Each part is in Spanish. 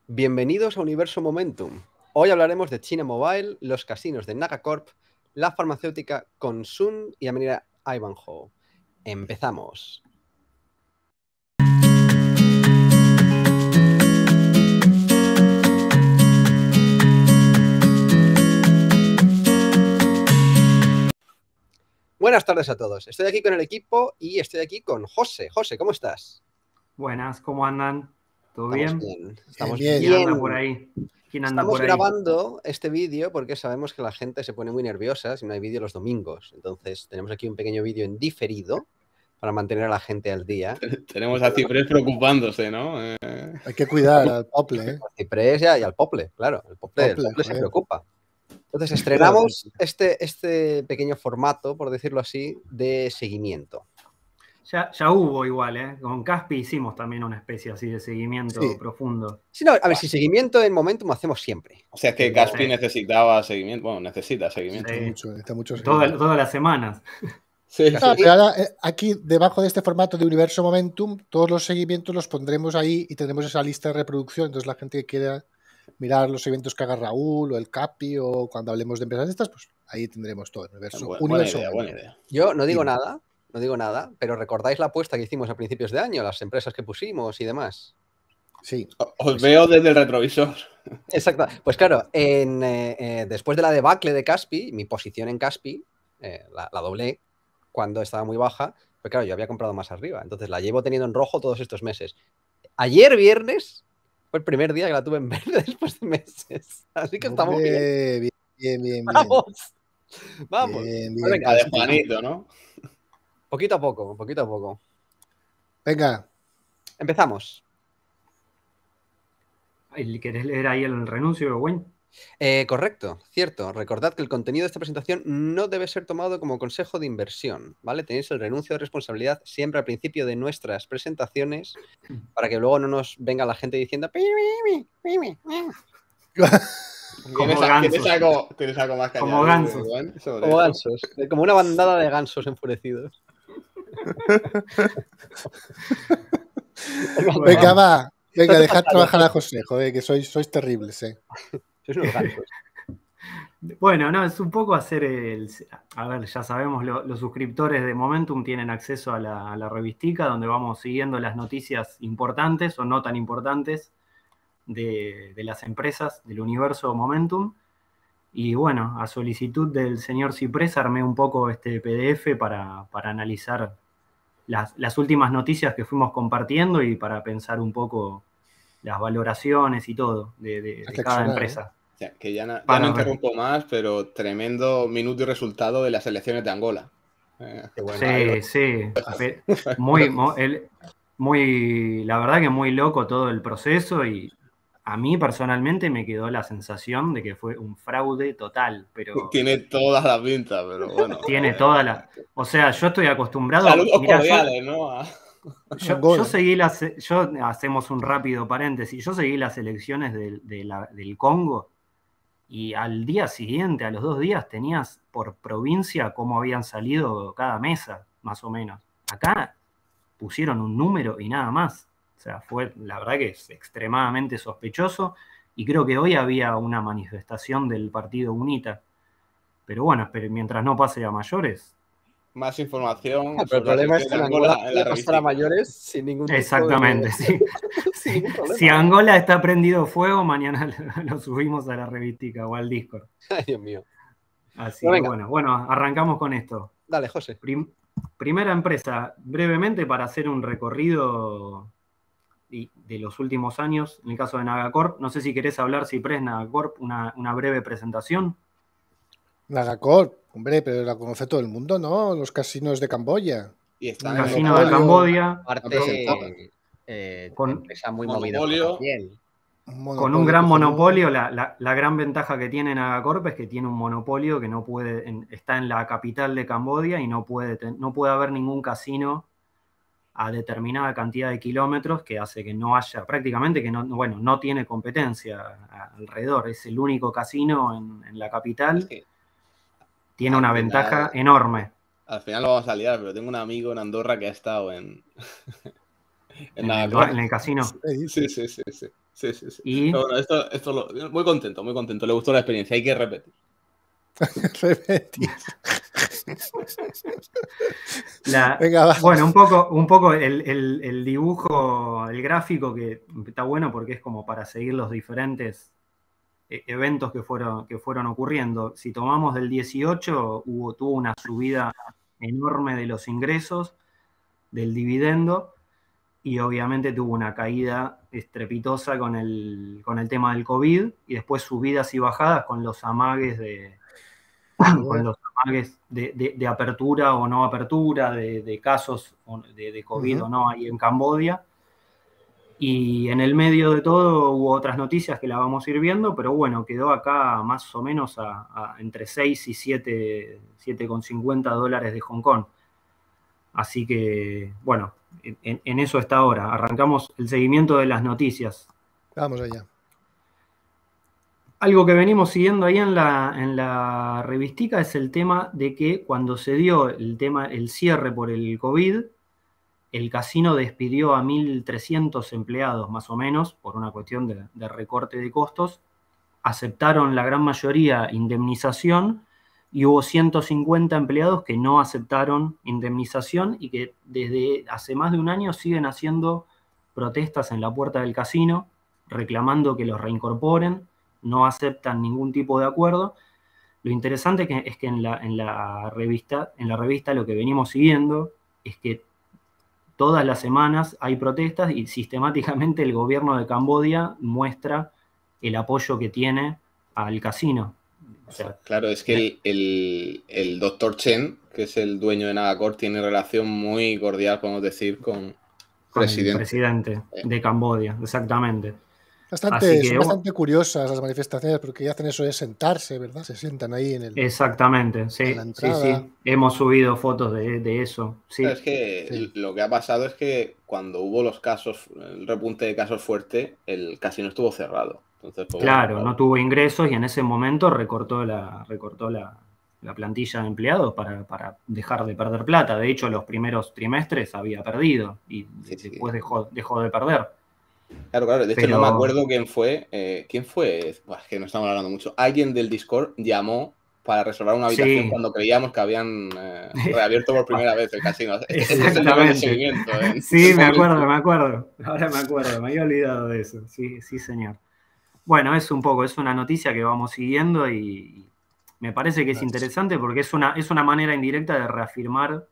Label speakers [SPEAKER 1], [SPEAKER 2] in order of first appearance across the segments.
[SPEAKER 1] Bienvenidos a Universo Momentum. Hoy hablaremos de China Mobile, los casinos de Nagacorp, la farmacéutica Consum y la minera Ivanhoe. Empezamos. Buenas tardes a todos. Estoy aquí con el equipo y estoy aquí con José. José, ¿cómo estás?
[SPEAKER 2] Buenas, ¿cómo andan? ¿Todo bien?
[SPEAKER 1] Estamos
[SPEAKER 3] bien.
[SPEAKER 2] ¿Quién anda por ahí? ¿Quién anda
[SPEAKER 1] Estamos
[SPEAKER 2] por ahí?
[SPEAKER 1] grabando este vídeo porque sabemos que la gente se pone muy nerviosa si no hay vídeo los domingos. Entonces tenemos aquí un pequeño vídeo en diferido para mantener a la gente al día.
[SPEAKER 3] Tenemos a Ciprés preocupándose, ¿no?
[SPEAKER 4] Hay que cuidar al Pople, ¿eh?
[SPEAKER 1] Al Ciprés y al Pople, claro. El Pople se preocupa. Entonces estrenamos este pequeño formato, por decirlo así, de seguimiento.
[SPEAKER 2] Ya hubo igual, ¿eh? Con Caspi hicimos también una especie así de seguimiento profundo.
[SPEAKER 1] Sí, no, a ver, si seguimiento en Momentum hacemos siempre.
[SPEAKER 3] O sea, es que Caspi necesitaba seguimiento. Bueno, necesita seguimiento.
[SPEAKER 2] Sí.
[SPEAKER 4] Necesita mucho seguimiento.
[SPEAKER 2] Todas las semanas.
[SPEAKER 3] Sí.
[SPEAKER 4] No, pero ahora, aquí, debajo de este formato de Universo Momentum, todos los seguimientos los pondremos ahí y tendremos esa lista de reproducción. Entonces, la gente que quiera mirar los seguimientos que haga Raúl o el Capi o cuando hablemos de empresas de estas, pues ahí tendremos todo el universo.
[SPEAKER 3] Buena idea.
[SPEAKER 1] Yo no digo nada, pero ¿recordáis la apuesta que hicimos a principios de año, las empresas que pusimos y demás?
[SPEAKER 4] Sí.
[SPEAKER 3] Os veo desde el retrovisor.
[SPEAKER 1] Exacto. Pues claro, después de la debacle de Caspi, mi posición en Caspi, la doblé cuando estaba muy baja, pues claro, yo había comprado más arriba, entonces la llevo teniendo en rojo todos estos meses. Ayer viernes fue el primer día que la tuve en verde después de meses, así que estamos bien.
[SPEAKER 4] Bien.
[SPEAKER 1] Vamos.
[SPEAKER 4] Bien.
[SPEAKER 3] Venga, de Juanito, ¿no?
[SPEAKER 1] Poquito a poco.
[SPEAKER 4] Venga.
[SPEAKER 1] Empezamos.
[SPEAKER 2] ¿Querés leer ahí el renuncio, Wayne?
[SPEAKER 1] Correcto, cierto. Recordad que el contenido de esta presentación no debe ser tomado como consejo de inversión, ¿vale? Tenéis el renuncio de responsabilidad siempre al principio de nuestras presentaciones para que luego no nos venga la gente diciendo
[SPEAKER 3] ¿Tienes algo más que
[SPEAKER 2] como gansos.
[SPEAKER 1] Como gansos, como una bandada de gansos enfurecidos.
[SPEAKER 4] Venga, va. Venga, dejad trabajar a José, joder, que sois terribles, ¿eh?
[SPEAKER 1] Sois unos gansos.
[SPEAKER 2] Bueno, no, es un poco hacer a ver, ya sabemos, los suscriptores de Momentum tienen acceso a la revistica donde vamos siguiendo las noticias importantes o no tan importantes de las empresas del universo Momentum. Y bueno, a solicitud del señor Ciprés armé un poco este PDF para analizar las últimas noticias que fuimos compartiendo y para pensar un poco las valoraciones y todo de cada empresa.
[SPEAKER 3] O sea, que ya no interrumpo más, pero tremendo minuto y resultado de las elecciones de Angola.
[SPEAKER 2] Sí. La verdad que muy loco todo el proceso y a mí personalmente me quedó la sensación de que fue un fraude total, pero...
[SPEAKER 3] Tiene toda la pinta, pero bueno.
[SPEAKER 2] Tiene toda la... O sea, yo estoy acostumbrado...
[SPEAKER 3] Saludos cordiales, ¿no?
[SPEAKER 2] Yo hacemos un rápido paréntesis. Yo seguí las elecciones del Congo y al día siguiente, a los 2 días, tenías por provincia cómo habían salido cada mesa, más o menos. Acá pusieron un número y nada más. O sea, fue, la verdad que es extremadamente sospechoso y creo que hoy había una manifestación del partido UNITA. Pero bueno, mientras no pase a mayores...
[SPEAKER 3] Más información.
[SPEAKER 1] Pero el problema es que en Angola puede pasar a mayores sin ningún tipo
[SPEAKER 2] Exactamente, sí.
[SPEAKER 1] Sin ningún problema.
[SPEAKER 2] Si Angola está prendido fuego, mañana lo subimos a la revistica o al Discord.
[SPEAKER 1] Ay, Dios mío.
[SPEAKER 2] Así que bueno, arrancamos con esto.
[SPEAKER 1] Dale, José.
[SPEAKER 2] Primera empresa, brevemente para hacer un recorrido de los últimos años, en el caso de Nagacorp. No sé si querés hablar, Ciprés, Nagacorp, una breve presentación.
[SPEAKER 4] Nagacorp, hombre, pero la conoce todo el mundo, ¿no? Los casinos de Camboya.
[SPEAKER 3] Y está
[SPEAKER 2] Casino de Camboya.
[SPEAKER 1] Con empresa muy movida por la piel.
[SPEAKER 2] Con un gran monopolio. La gran ventaja que tiene Nagacorp es que tiene un monopolio que no puede, está en la capital de Camboya y no puede haber ningún casino a determinada cantidad de kilómetros, que hace que no haya, prácticamente que no tiene competencia alrededor. Es el único casino en la capital. Sí. Tiene una ventaja enorme.
[SPEAKER 3] Al final lo vamos a liar, pero tengo un amigo en Andorra que ha estado en
[SPEAKER 2] en el casino.
[SPEAKER 3] Sí.
[SPEAKER 2] Y
[SPEAKER 3] Pero bueno, muy contento. Le gustó la experiencia. Hay que repetir.
[SPEAKER 4] Venga, va.
[SPEAKER 2] Bueno, un poco el dibujo, el gráfico que está bueno porque es como para seguir los diferentes eventos que fueron ocurriendo. Si tomamos del 18, tuvo una subida enorme de los ingresos, del dividendo, y obviamente tuvo una caída estrepitosa con el tema del COVID, y después subidas y bajadas con los amagues de apertura o no apertura, de casos de COVID o no ahí en Camboya. Y en el medio de todo hubo otras noticias que la vamos a ir viendo, pero bueno, quedó acá más o menos entre 6 y 7,50 dólares de Hong Kong. Así que, bueno, en eso está ahora. Arrancamos el seguimiento de las noticias.
[SPEAKER 4] Vamos allá.
[SPEAKER 2] Algo que venimos siguiendo ahí en la revistica es el tema de que cuando se dio el cierre por el COVID, el casino despidió a 1.300 empleados más o menos por una cuestión de recorte de costos. Aceptaron la gran mayoría indemnización y hubo 150 empleados que no aceptaron indemnización y que desde hace más de un año siguen haciendo protestas en la puerta del casino reclamando que los reincorporen, no aceptan ningún tipo de acuerdo. Lo interesante es que en la revista lo que venimos siguiendo es que todas las semanas hay protestas y sistemáticamente el gobierno de Camboya muestra el apoyo que tiene al casino. O sea,
[SPEAKER 3] claro, es que el doctor Chen, que es el dueño de Nagacor, tiene relación muy cordial, podemos decir, con
[SPEAKER 2] el presidente de Camboya, exactamente.
[SPEAKER 4] Son bastante curiosas las manifestaciones porque hacen eso de sentarse, ¿verdad? Se sientan ahí en el.
[SPEAKER 2] Exactamente, sí. Sí. Hemos subido fotos de eso. Sí.
[SPEAKER 3] Es que lo que ha pasado es que cuando hubo el repunte de casos fuerte, el casino estuvo cerrado. Entonces, pues,
[SPEAKER 2] claro, no tuvo ingresos y en ese momento recortó la plantilla de empleados para dejar de perder plata. De hecho, los primeros trimestres había perdido y después dejó de perder.
[SPEAKER 3] Claro. De hecho, no me acuerdo quién fue. ¿Quién fue? Es que no estamos hablando mucho. Alguien del Discord llamó para reservar una habitación cuando creíamos que habían reabierto por primera vez el casino. Ese es el nivel de seguimiento.
[SPEAKER 2] Sí, me acuerdo. Ahora me acuerdo, me había olvidado de eso. Sí, señor. Bueno, es una noticia que vamos siguiendo y me parece que es interesante porque es una manera indirecta de reafirmar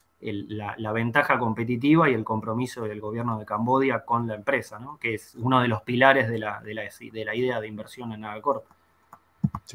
[SPEAKER 2] la ventaja competitiva y el compromiso del gobierno de Camboya con la empresa, ¿no? Que es uno de los pilares de la idea de inversión en Nagacorp.
[SPEAKER 4] Sí.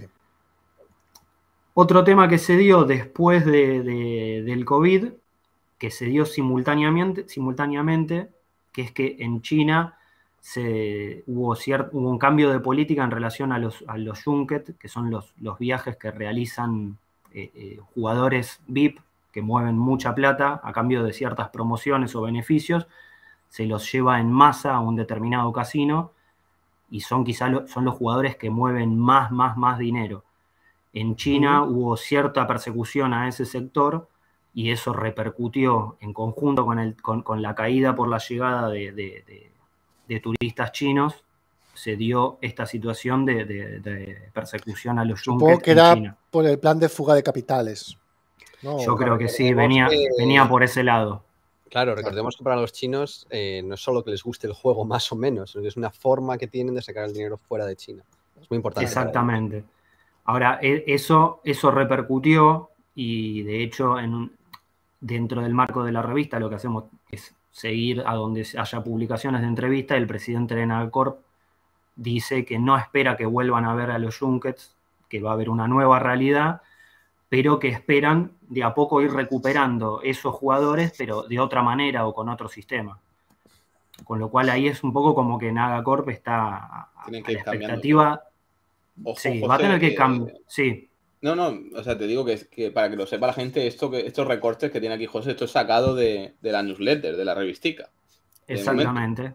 [SPEAKER 2] Otro tema que se dio después del COVID, que se dio simultáneamente, que es que en China hubo un cambio de política en relación a los junket, que son los viajes que realizan jugadores VIP que mueven mucha plata a cambio de ciertas promociones o beneficios, se los lleva en masa a un determinado casino y son los jugadores que mueven más dinero. En China hubo cierta persecución a ese sector y eso repercutió en conjunto con la caída por la llegada de turistas chinos, se dio esta situación de persecución a los junkets.
[SPEAKER 4] Supongo que era por el plan de fuga de capitales.
[SPEAKER 2] No, yo creo que sí, venía por ese lado.
[SPEAKER 1] Claro, recordemos que para los chinos no es solo que les guste el juego más o menos, sino que es una forma que tienen de sacar el dinero fuera de China. Es muy importante.
[SPEAKER 2] Exactamente. Ahora, eso repercutió y de hecho dentro del marco de la revista lo que hacemos es seguir a donde haya publicaciones de entrevista. El presidente de Nagacorp dice que no espera que vuelvan a ver a los junkets, que va a haber una nueva realidad, pero que esperan de a poco ir recuperando esos jugadores, pero de otra manera o con otro sistema. Con lo cual ahí es un poco como que Nagacorp está a la expectativa.
[SPEAKER 3] Ojo,
[SPEAKER 2] sí,
[SPEAKER 3] José,
[SPEAKER 2] va a tener que cambiar. Sí.
[SPEAKER 3] No, o sea, te digo que para que lo sepa la gente, estos recortes que tiene aquí José, esto es sacado de la newsletter, de la revistica.
[SPEAKER 2] Exactamente.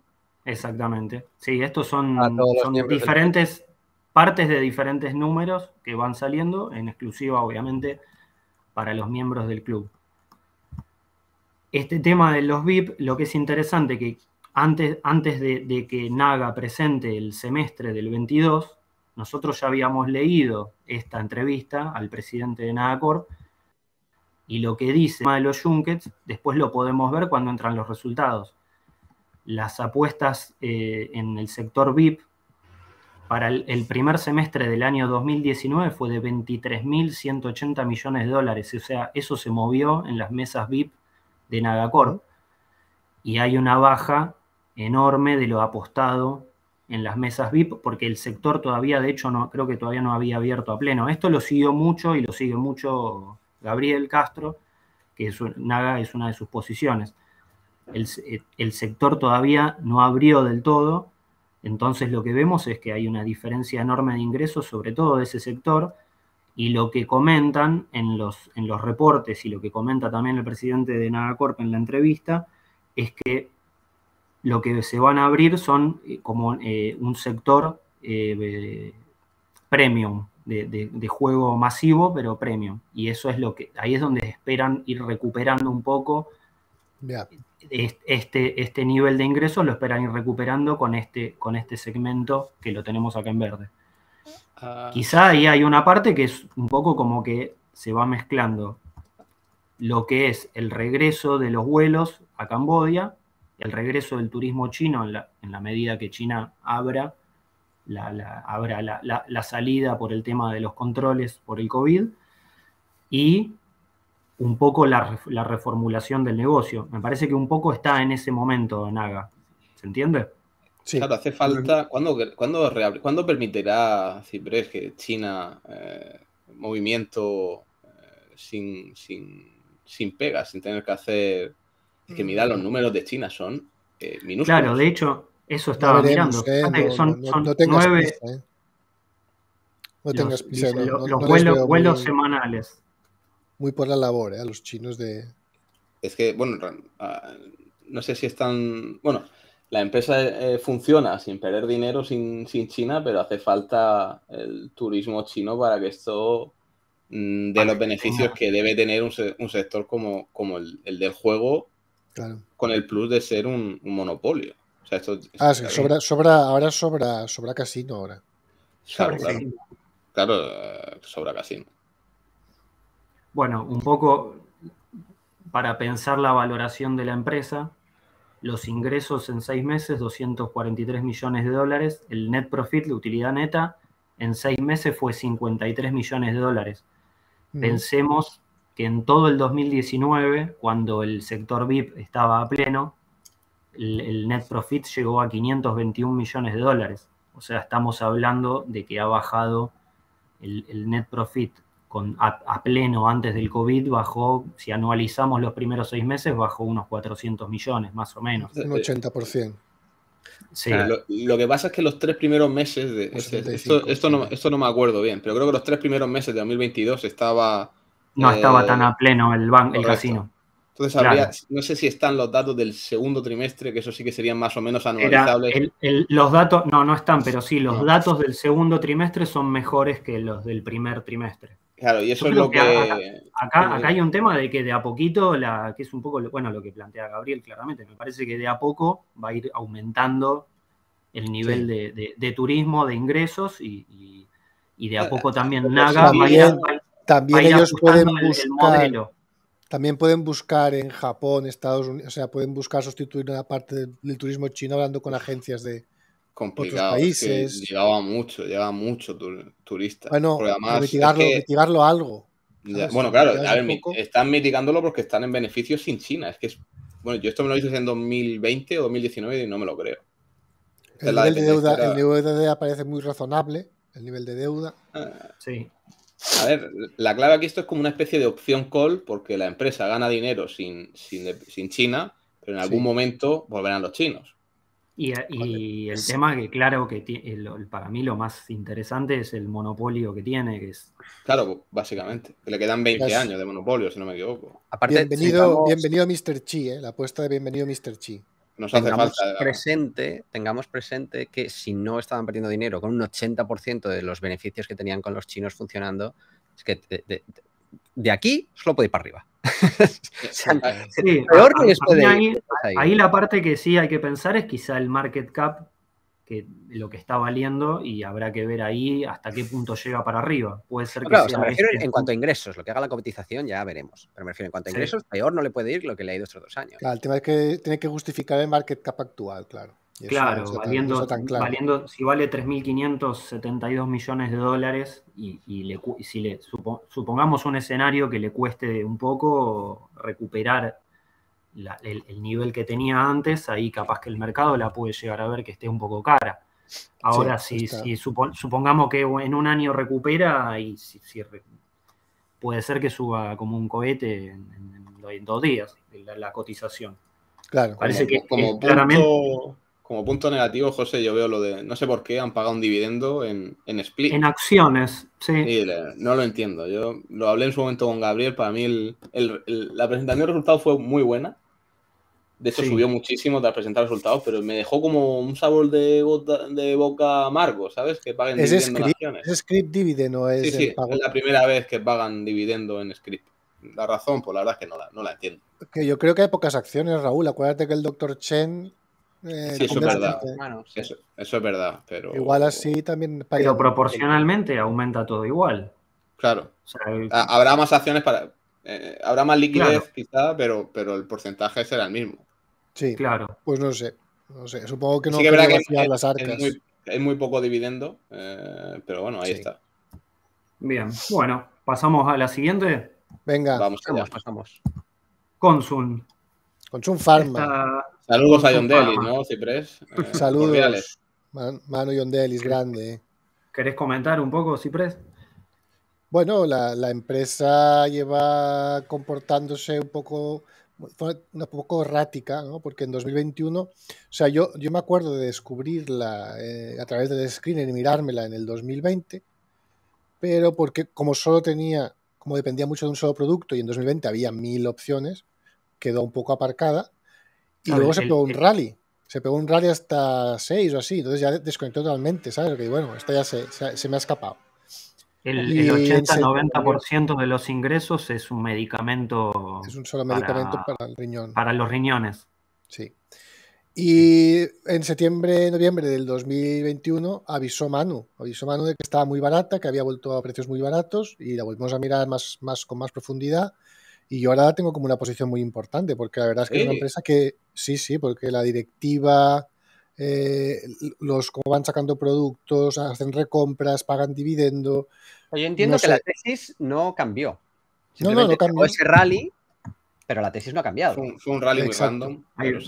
[SPEAKER 2] Sí, estos son diferentes partes de diferentes números que van saliendo, en exclusiva, obviamente, para los miembros del club. Este tema de los VIP, lo que es interesante, que antes de que Naga presente el semestre del 22, nosotros ya habíamos leído esta entrevista al presidente de Nagacorp, y lo que dice de los junkets, después lo podemos ver cuando entran los resultados. Las apuestas en el sector VIP para el primer semestre del año 2019 fue de 23.180 millones de dólares. O sea, eso se movió en las mesas VIP de Nagacorp. Y hay una baja enorme de lo apostado en las mesas VIP, porque el sector todavía, de hecho, creo que todavía no había abierto a pleno. Esto lo siguió mucho y lo sigue mucho Gabriel Castro, que Naga es una de sus posiciones. El sector todavía no abrió del todo, entonces lo que vemos es que hay una diferencia enorme de ingresos, sobre todo de ese sector, y lo que comentan en los reportes y lo que comenta también el presidente de Nagacorp en la entrevista es que lo que se van a abrir son como un sector premium, de juego masivo, pero premium. Y eso es ahí es donde esperan ir recuperando un poco.
[SPEAKER 4] Yeah.
[SPEAKER 2] Este nivel de ingresos lo esperan ir recuperando con este segmento que lo tenemos acá en verde. Quizá ahí hay una parte que es un poco como que se va mezclando lo que es el regreso de los vuelos a Camboya, el regreso del turismo chino en la medida que China abra la salida por el tema de los controles por el COVID, y un poco la reformulación del negocio. Me parece que un poco está en ese momento, Naga. ¿Se entiende?
[SPEAKER 3] Sí. Claro, hace falta... ¿Cuándo permitirá Ciprés que China movimiento sin pegas, sin tener que hacer... Es que mira, los números de China son minúsculos.
[SPEAKER 2] Claro, de hecho, eso estaba mirando.
[SPEAKER 4] No tengas 9... prisa, No tengas prisa.
[SPEAKER 2] Los vuelos semanales.
[SPEAKER 4] Muy por la labor, a los chinos de...
[SPEAKER 3] Es que, bueno, no sé si están... Bueno, la empresa funciona sin perder dinero sin China, pero hace falta el turismo chino para que esto dé los beneficios que debe tener un sector como el del juego, claro, con el plus de ser un monopolio. O sea, esto
[SPEAKER 4] sobra casino ahora.
[SPEAKER 3] Claro, sobra casino.
[SPEAKER 2] Bueno, un poco para pensar la valoración de la empresa, los ingresos en 6 meses, 243 millones de dólares, el net profit, la utilidad neta, en 6 meses fue 53 millones de dólares. Pensemos que en todo el 2019, cuando el sector VIP estaba a pleno, el net profit llegó a 521 millones de dólares. O sea, estamos hablando de que ha bajado el net profit a pleno antes del COVID, bajó, si anualizamos los primeros 6 meses, bajó unos 400 millones, más o menos.
[SPEAKER 4] Un 80%.
[SPEAKER 2] Sí.
[SPEAKER 3] Lo que pasa es que los 3 primeros meses, esto no me acuerdo bien, pero creo que los 3 primeros meses de 2022 estaba...
[SPEAKER 2] No estaba tan a pleno el casino.
[SPEAKER 3] Entonces, claro, no sé si están los datos del segundo trimestre, que eso sí que serían más o menos anualizables.
[SPEAKER 2] Los datos, no están, pero sí, los datos del segundo trimestre son mejores que los del primer trimestre.
[SPEAKER 3] Claro, y eso es lo que...
[SPEAKER 2] Acá hay un tema de que de a poquito, que es un poco, bueno, lo que plantea Gabriel claramente, me parece que de a poco va a ir aumentando el nivel de turismo, de ingresos, y de a poco también Naga
[SPEAKER 4] también ellos pueden buscar... También pueden buscar en Japón, Estados Unidos, o sea, pueden buscar sustituir una parte del turismo chino hablando con agencias de otros países.
[SPEAKER 3] Es que llegaba mucho turista.
[SPEAKER 4] Bueno, además, mitigarlo algo.
[SPEAKER 3] Bueno, claro, a ver, están mitigándolo porque están en beneficio sin China. Es que bueno, yo esto me lo hice en 2020 o 2019 y no me lo creo.
[SPEAKER 4] El nivel de deuda parece muy razonable, el nivel de deuda.
[SPEAKER 2] Sí.
[SPEAKER 3] A ver, la clave aquí esto es como una especie de opción call, porque la empresa gana dinero sin China, pero en algún momento volverán los chinos.
[SPEAKER 2] Y el tema que, claro, que para mí lo más interesante es el monopolio que tiene, que es...
[SPEAKER 3] Claro, básicamente. Que le quedan 20 años de monopolio, si no me equivoco.
[SPEAKER 4] Aparte, bienvenido Mr. Chi, la apuesta de bienvenido Mr. Chi.
[SPEAKER 3] Nos hace falta.
[SPEAKER 1] Tengamos presente que si no estaban perdiendo dinero con un 80% de los beneficios que tenían con los chinos funcionando, es que de aquí solo puede ir para arriba.
[SPEAKER 2] Sí, peor que después ahí la parte que sí hay que pensar es quizá el market cap, que lo que está valiendo, y habrá que ver ahí hasta qué punto llega para arriba. Puede ser que
[SPEAKER 1] claro, sea me refiero en cuanto a ingresos, lo que haga la cotización ya veremos. Pero me refiero en cuanto a ingresos, peor no le puede ir lo que le ha ido estos 2 años.
[SPEAKER 4] Claro, el tema es que tiene que justificar el market cap actual, claro.
[SPEAKER 2] Claro, valiendo, si vale 3.572 millones de dólares y si supongamos un escenario que le cueste un poco recuperar el nivel que tenía antes, ahí capaz que el mercado la puede llegar a ver que esté un poco cara. Ahora, si supongamos que en un año recupera, y puede ser que suba como un cohete en 2 días la cotización.
[SPEAKER 4] Claro.
[SPEAKER 3] Parece que claramente... Como punto negativo, José, yo veo lo de, no sé por qué han pagado un dividendo en split.
[SPEAKER 2] En acciones, sí.
[SPEAKER 3] Y no lo entiendo. Yo lo hablé en su momento con Gabriel. Para mí la presentación de resultados fue muy buena. De hecho, subió muchísimo tras presentar resultados, pero me dejó como un sabor de boca amargo, ¿sabes? Que paguen dividendo en acciones.
[SPEAKER 4] ¿Es script dividend o es
[SPEAKER 3] el pago? Es la primera vez que pagan dividendo en script. La razón, pues la verdad es que no la entiendo.
[SPEAKER 4] Que yo creo que hay pocas acciones, Raúl. Acuérdate que el Dr. Chen...
[SPEAKER 3] sí, eso es verdad. Bueno, sí. Eso es verdad, pero...
[SPEAKER 4] Igual así también...
[SPEAKER 2] Pero proporcionalmente aumenta todo igual.
[SPEAKER 3] Claro. O sea, habrá más acciones para... habrá más liquidez quizá, pero el porcentaje será el mismo.
[SPEAKER 4] Sí, claro. Pues no sé. Supongo que no
[SPEAKER 3] sí que es verdad que
[SPEAKER 4] las arcas.
[SPEAKER 3] Es muy poco dividendo, pero bueno, ahí está.
[SPEAKER 2] Bien, bueno, pasamos a la siguiente.
[SPEAKER 4] Venga,
[SPEAKER 1] pasamos.
[SPEAKER 2] Consum
[SPEAKER 4] Pharma.
[SPEAKER 3] Saludos a John Delis, ¿no, Ciprés?
[SPEAKER 4] Saludos. Cordiales. Mano John Delis, grande.
[SPEAKER 2] ¿Querés comentar un poco, Ciprés?
[SPEAKER 4] Bueno, la empresa lleva comportándose un poco errática, ¿no? Porque en 2021, o sea, yo me acuerdo de descubrirla a través del screener y mirármela en el 2020, pero porque como dependía mucho de un solo producto y en 2020 había 1000 opciones, quedó un poco aparcada y luego se pegó un rally. Se pegó un rally hasta 6 o así, entonces ya desconectó totalmente, ¿sabes? Que bueno, esta ya se me ha escapado.
[SPEAKER 2] El 80-90% de los ingresos es un medicamento.
[SPEAKER 4] Es un solo medicamento para el riñón.
[SPEAKER 2] Para los riñones.
[SPEAKER 4] Sí. Y en noviembre del 2021 avisó Manu de que estaba muy barata, que había vuelto a precios muy baratos y la volvimos a mirar con más profundidad. Y yo ahora la tengo como una posición muy importante, porque la verdad es que es una empresa que, sí, porque la directiva, como van sacando productos, hacen recompras, pagan dividendo.
[SPEAKER 1] Yo entiendo que la tesis no cambió.
[SPEAKER 4] No cambió.
[SPEAKER 1] Ese rally, pero la tesis no ha cambiado.
[SPEAKER 3] Fue un rally muy random.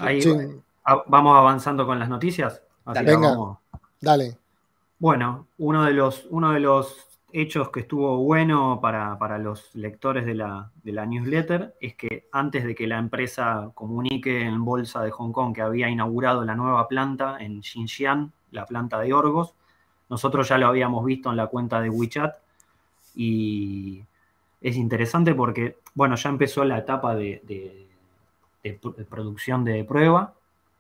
[SPEAKER 2] Vamos avanzando con las noticias.
[SPEAKER 4] Venga, dale.
[SPEAKER 2] Bueno, uno de los hechos que estuvo bueno para los lectores de la newsletter es que antes de que la empresa comunique en bolsa de Hong Kong que había inaugurado la nueva planta en Xinjiang, la planta de Orgos, nosotros ya lo habíamos visto en la cuenta de WeChat y es interesante porque, bueno, ya empezó la etapa de producción de prueba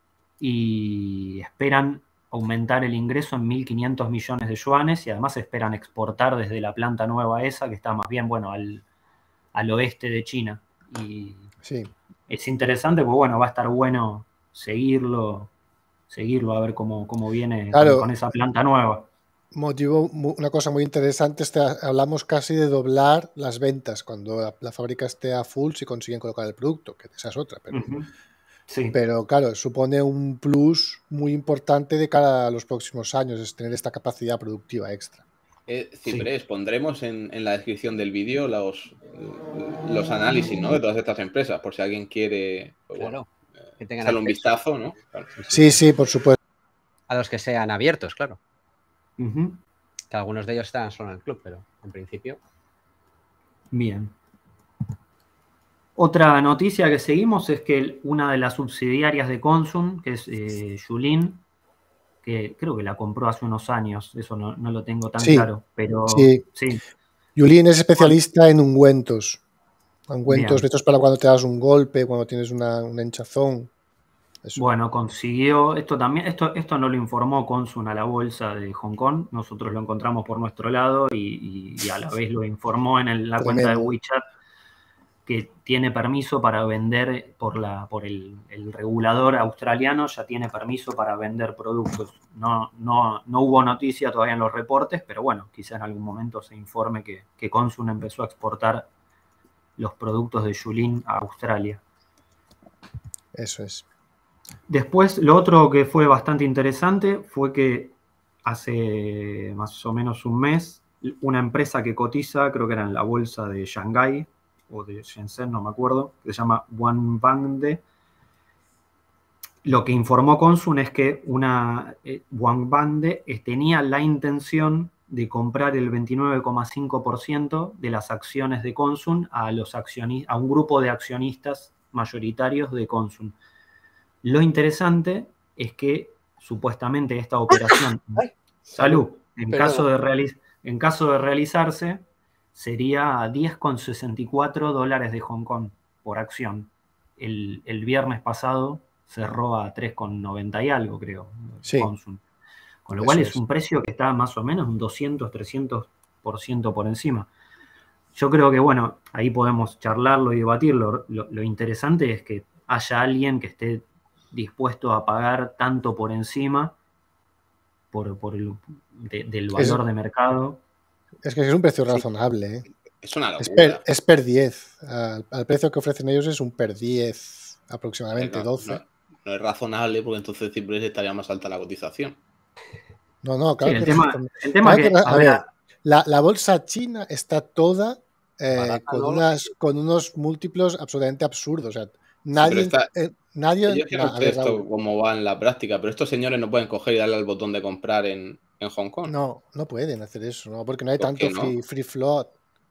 [SPEAKER 2] y esperan aumentar el ingreso en 1.500 millones de yuanes y además esperan exportar desde la planta nueva esa, que está más bien, bueno, al oeste de China. Y es interesante, pues bueno, va a estar bueno seguirlo a ver cómo viene con esa planta nueva.
[SPEAKER 4] Una cosa muy interesante, hablamos casi de doblar las ventas cuando la fábrica esté a full si consiguen colocar el producto, que esa es otra, pero...
[SPEAKER 2] Sí.
[SPEAKER 4] Pero claro, supone un plus muy importante de cara a los próximos años, es tener esta capacidad productiva extra.
[SPEAKER 3] Ciprés, pondremos en la descripción del vídeo los análisis, ¿no?, de todas estas empresas, por si alguien quiere echarle un vistazo, ¿no? Claro.
[SPEAKER 4] Sí, por supuesto.
[SPEAKER 1] A los que sean abiertos, claro. Que algunos de ellos están solo en el club, pero en principio.
[SPEAKER 2] Bien. Otra noticia que seguimos es que una de las subsidiarias de Consum, que es Yulin, que creo que la compró hace unos años, eso no lo tengo tan claro, pero
[SPEAKER 4] sí. Yulin es especialista en ungüentos. Estos para cuando te das un golpe, cuando tienes un hinchazón. Eso.
[SPEAKER 2] Bueno, consiguió esto también, esto no lo informó Consum a la bolsa de Hong Kong, nosotros lo encontramos por nuestro lado y a la vez lo informó en la cuenta de WeChat. que tiene permiso para vender por el regulador australiano, ya tiene permiso para vender productos. No hubo noticia todavía en los reportes, pero bueno, quizá en algún momento se informe que Consum empezó a exportar los productos de Yulin a Australia.
[SPEAKER 4] Eso es.
[SPEAKER 2] Después, lo otro que fue bastante interesante fue que hace más o menos un mes, una empresa que cotiza, creo que era en la bolsa de Shanghái o de Shenzhen, no me acuerdo, que se llama Wanbande. Lo que informó Consum es que Wanbande tenía la intención de comprar el 29,5% de las acciones de Consum a un grupo de accionistas mayoritarios de Consum. Lo interesante es que supuestamente esta operación, en caso de realizarse, sería a $10,64 de Hong Kong por acción. El viernes pasado cerró a 3,90 y algo, creo,
[SPEAKER 4] sí.
[SPEAKER 2] Consum. Con lo cual es un precio que está más o menos un 200, 300% por encima. Yo creo que, bueno, ahí podemos charlarlo y debatirlo. Lo interesante es que haya alguien que esté dispuesto a pagar tanto por encima del valor de mercado.
[SPEAKER 4] Es que es un precio razonable. ¿eh?
[SPEAKER 3] Es una locura.
[SPEAKER 4] Es per 10. Al precio que ofrecen ellos es un per 10 aproximadamente, 12.
[SPEAKER 3] No es razonable porque entonces siempre estaría más alta la cotización.
[SPEAKER 4] No, claro.
[SPEAKER 2] Sí, el tema que
[SPEAKER 4] a ver, la bolsa china está toda con unos múltiplos absolutamente absurdos. O sea, nadie
[SPEAKER 3] yo quiero ver esto cómo va en la práctica, pero estos señores no pueden coger y darle al botón de comprar en Hong Kong.
[SPEAKER 4] No pueden hacer eso, ¿no? Porque no hay tanto free float.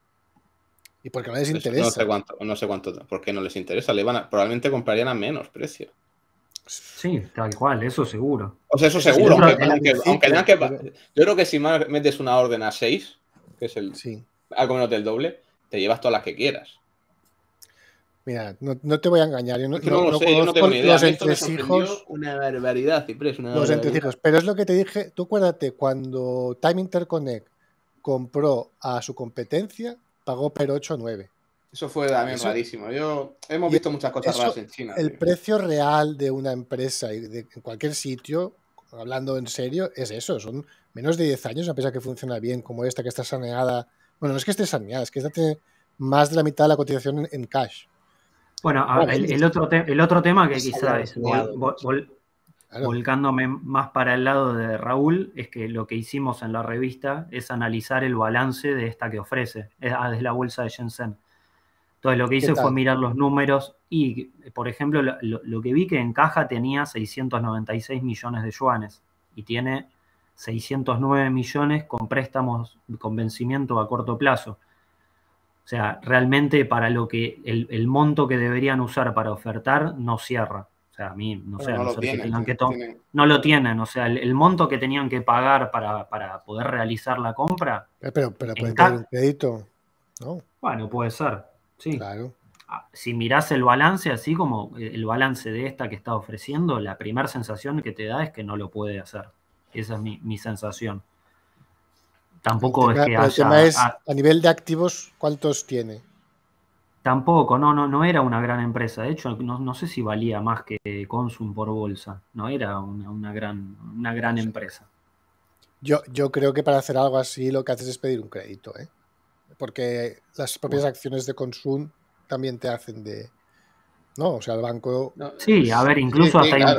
[SPEAKER 4] Y porque no les interesa.
[SPEAKER 3] No sé cuánto. ¿Por qué no les interesa? Probablemente comprarían a menos precio.
[SPEAKER 2] Sí, tal cual, eso seguro.
[SPEAKER 3] O sea, eso seguro, aunque tengan que... Yo creo que si metes una orden a 6, que es algo menos del doble, te llevas todas las que quieras.
[SPEAKER 4] Mira, no te voy a engañar. Yo no
[SPEAKER 3] tengo ni idea.
[SPEAKER 4] Los entresijos.
[SPEAKER 3] Una barbaridad, Ciprés.
[SPEAKER 4] Los entresijos. Pero es lo que te dije. Tú acuérdate, cuando Time Interconnect compró a su competencia, pagó per 8,9.
[SPEAKER 3] Eso fue también rarísimo. Hemos visto muchas cosas raras en China.
[SPEAKER 4] El precio real de una empresa en cualquier sitio, hablando en serio, es eso. Son menos de 10 años, a pesar que funciona bien, como esta que está saneada. Bueno, no es que esté saneada, es que esta tiene más de la mitad de la cotización en cash.
[SPEAKER 2] Bueno, el otro tema que quizá es volcándome más para el lado de Raúl, es que lo que hicimos en la revista es analizar el balance de esta que ofrece, desde la bolsa de Shenzhen. Entonces lo que hice fue mirar los números y, por ejemplo, lo que vi que en caja tenía 696 millones de yuanes y tiene 609 millones con préstamos con vencimiento a corto plazo. O sea, realmente para lo que el monto que deberían usar para ofertar no cierra. O sea, a mí, no sé, no lo tienen. O sea, el monto que tenían que pagar para poder realizar la compra.
[SPEAKER 4] Pero pueden tener un crédito, ¿no?
[SPEAKER 2] Bueno, puede ser, sí.
[SPEAKER 4] Claro.
[SPEAKER 2] Si mirás el balance, así como el balance de esta que está ofreciendo, la primera sensación que te da es que no lo puede hacer. Esa es mi sensación. Tampoco es que haya...
[SPEAKER 4] El tema es, a nivel de activos, ¿cuántos tiene?
[SPEAKER 2] Tampoco, no era una gran empresa. De hecho, no sé si valía más que Consum por bolsa. No era una gran empresa.
[SPEAKER 4] Yo creo que para hacer algo así lo que haces es pedir un crédito, ¿eh? Porque las propias acciones de Consum también te hacen de... No, o sea, el banco...
[SPEAKER 2] Sí, a ver, incluso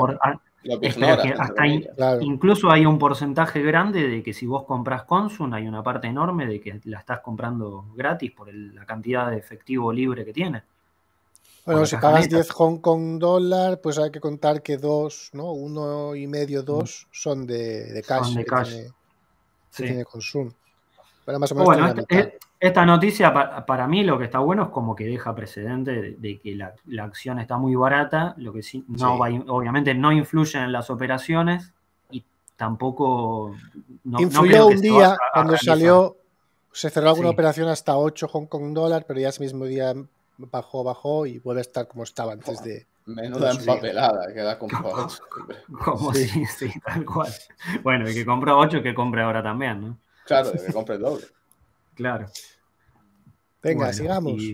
[SPEAKER 2] incluso hay un porcentaje grande de que si vos compras Consum, hay una parte enorme de que la estás comprando gratis por la cantidad de efectivo libre que tiene.
[SPEAKER 4] Bueno, si pagas 10 Hong Kong dólar, pues hay que contar que 2, ¿no? 1,5, 2 son de cash.
[SPEAKER 2] Son de cash.
[SPEAKER 4] Tiene Consum. Pero más o menos
[SPEAKER 2] esta noticia para mí lo que está bueno es como que deja precedente de que la acción está muy barata, lo que sí obviamente no influye en las operaciones y tampoco
[SPEAKER 4] influyó un día cuando salió, se cerró alguna operación hasta 8 Hong Kong dólar, pero ya ese mismo día bajó y vuelve a estar como estaba antes de...
[SPEAKER 3] Menuda empapelada que da comprar 8.
[SPEAKER 2] Como sí, tal cual. Bueno, el que compró 8 que compre ahora también, ¿no?
[SPEAKER 3] Claro, que compre el doble.
[SPEAKER 2] Claro.
[SPEAKER 4] Venga, sigamos.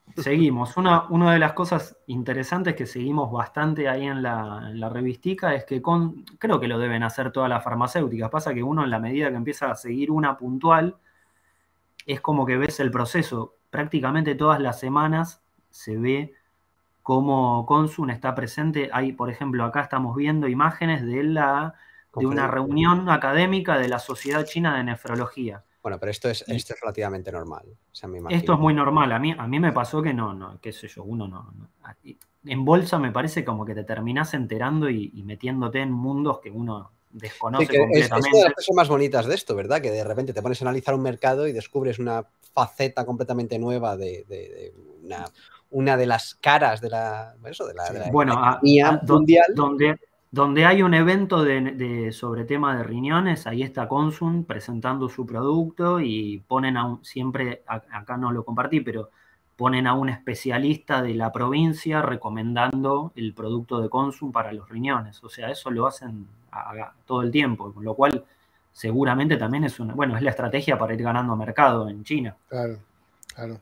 [SPEAKER 2] Seguimos. Una de las cosas interesantes que seguimos bastante ahí en la revistica es que creo que lo deben hacer todas las farmacéuticas. Pasa que uno, en la medida que empieza a seguir una puntual, es como que ves el proceso. Prácticamente todas las semanas se ve cómo Consum está presente. Hay, por ejemplo, acá estamos viendo imágenes de una reunión académica de la Sociedad China de Nefrología.
[SPEAKER 1] Bueno, pero esto es relativamente normal. O sea, me imagino.
[SPEAKER 2] Esto es muy normal. A mí me pasó que no, qué sé yo, uno no. En bolsa me parece como que te terminás enterando y metiéndote en mundos que uno desconoce completamente.
[SPEAKER 1] Es una de las cosas más bonitas de esto, ¿verdad? Que de repente te pones a analizar un mercado y descubres una faceta completamente nueva de una de las caras de la economía mundial.
[SPEAKER 2] Donde hay un evento sobre tema de riñones, ahí está Consum presentando su producto y ponen siempre, acá no lo compartí, pero ponen a un especialista de la provincia recomendando el producto de Consum para los riñones. O sea, eso lo hacen todo el tiempo, con lo cual seguramente también es es la estrategia para ir ganando mercado en China.
[SPEAKER 4] Claro.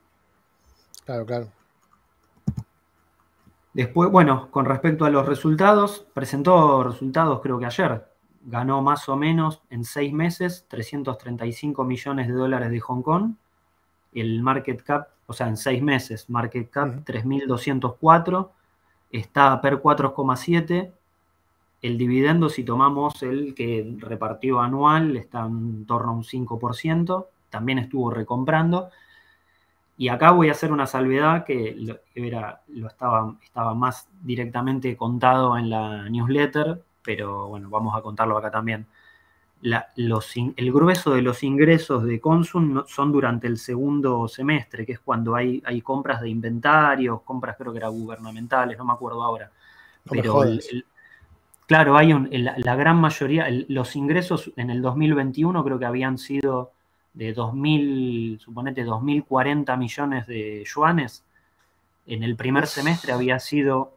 [SPEAKER 2] Después, con respecto a los resultados, presentó resultados creo que ayer. Ganó más o menos en 6 meses 335 millones de dólares de Hong Kong. El market cap, o sea, en 6 meses, market cap 3.204. Está a PER 4,7. El dividendo, si tomamos el que repartió anual, está en torno a un 5%. También estuvo recomprando. Y acá voy a hacer una salvedad que estaba más directamente contado en la newsletter, pero bueno, vamos a contarlo acá también. El grueso de los ingresos de Consum son durante el segundo semestre, que es cuando hay compras de inventarios, compras creo que eran gubernamentales, no me acuerdo ahora. Pero claro, hay la gran mayoría, los ingresos en el 2021 creo que habían sido de 2.040 millones de yuanes. En el primer semestre había sido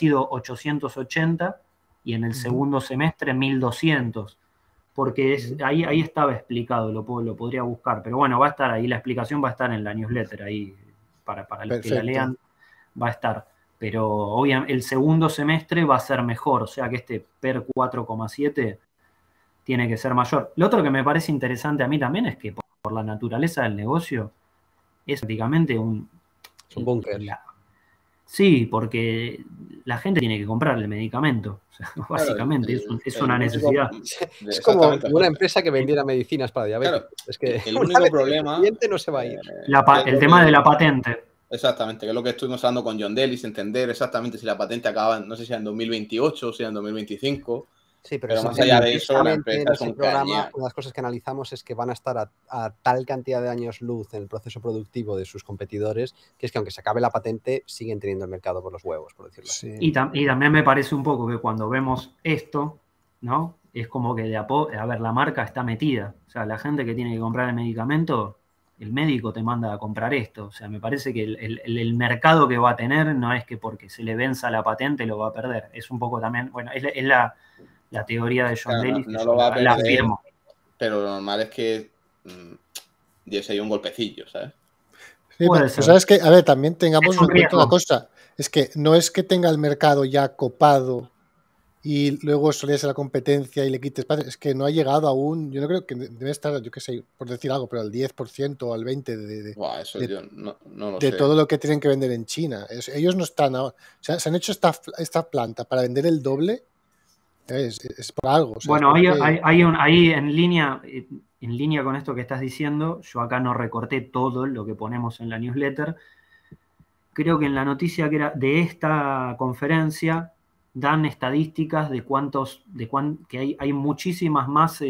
[SPEAKER 2] 880 y en el segundo semestre 1.200. Porque ahí estaba explicado, lo podría buscar. Pero bueno, va a estar ahí, la explicación va a estar en la newsletter, ahí para los que la lean va a estar. Pero obviamente el segundo semestre va a ser mejor, o sea que este PER 4,7 tiene que ser mayor. Lo otro que me parece interesante a mí también es que por la naturaleza del negocio es prácticamente un
[SPEAKER 1] búnker.
[SPEAKER 2] Sí, porque la gente tiene que comprar el medicamento. O sea, básicamente es una necesidad.
[SPEAKER 1] Es como una empresa que vendiera medicinas para diabetes.
[SPEAKER 3] Claro,
[SPEAKER 1] es que
[SPEAKER 3] el único problema...
[SPEAKER 1] El cliente no se va a ir.
[SPEAKER 2] El tema de la patente.
[SPEAKER 3] Exactamente, que es lo que estuvimos hablando con John Delis, entender exactamente si la patente acaba, no sé si en 2028 o si en 2025.
[SPEAKER 1] Sí, pero
[SPEAKER 3] más allá de eso, la empresa es un
[SPEAKER 1] programa, una de las cosas que analizamos es que van a estar a tal cantidad de años luz en el proceso productivo de sus competidores, que es que aunque se acabe la patente, siguen teniendo el mercado por los huevos, por decirlo así.
[SPEAKER 2] Y también me parece un poco que cuando vemos esto, ¿no? Es como que la marca está metida. O sea, la gente que tiene que comprar el medicamento, el médico te manda a comprar esto. O sea, me parece que el mercado que va a tener no es que porque se le venza la patente lo va a perder. Es un poco también, es la teoría de John Delis,
[SPEAKER 3] no lo va a perder,
[SPEAKER 2] la afirmo.
[SPEAKER 3] Pero lo normal es que diese ahí un golpecillo, ¿sabes?
[SPEAKER 4] Sí, pero sabes que, a ver, también tengamos en cuenta una cosa, es que no es que tenga el mercado ya copado y luego saliese la competencia y le quites espacio, es que no ha llegado aún, yo no creo que debe estar, yo qué sé, por decir algo, pero al 10% o al 20% de todo lo que tienen que vender en China. Ellos no están ahora, o sea, se han hecho esta planta para vender el doble. Es por algo. O sea,
[SPEAKER 2] bueno, ahí en línea con esto que estás diciendo, yo acá no recorté todo lo que ponemos en la newsletter. Creo que en la noticia que era de esta conferencia dan estadísticas de que hay muchísimas más.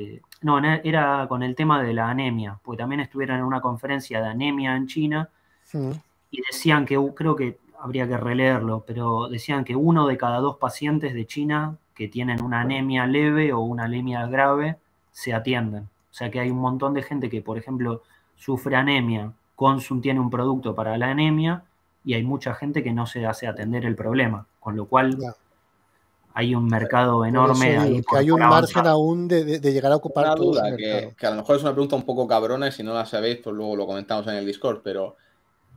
[SPEAKER 2] Era con el tema de la anemia, porque también estuvieron en una conferencia de anemia en China y decían que, creo que habría que releerlo, pero decían que 1 de cada 2 pacientes de China que tienen una anemia leve o una anemia grave se atienden. O sea que hay un montón de gente que, por ejemplo, sufre anemia, Consum tiene un producto para la anemia y hay mucha gente que no se hace atender el problema, con lo cual hay un mercado enorme ahí.
[SPEAKER 4] Que hay un margen aún de llegar a ocupar todo el mercado.
[SPEAKER 3] Que a lo mejor es una pregunta un poco cabrona y si no la sabéis, pues luego lo comentamos en el Discord, pero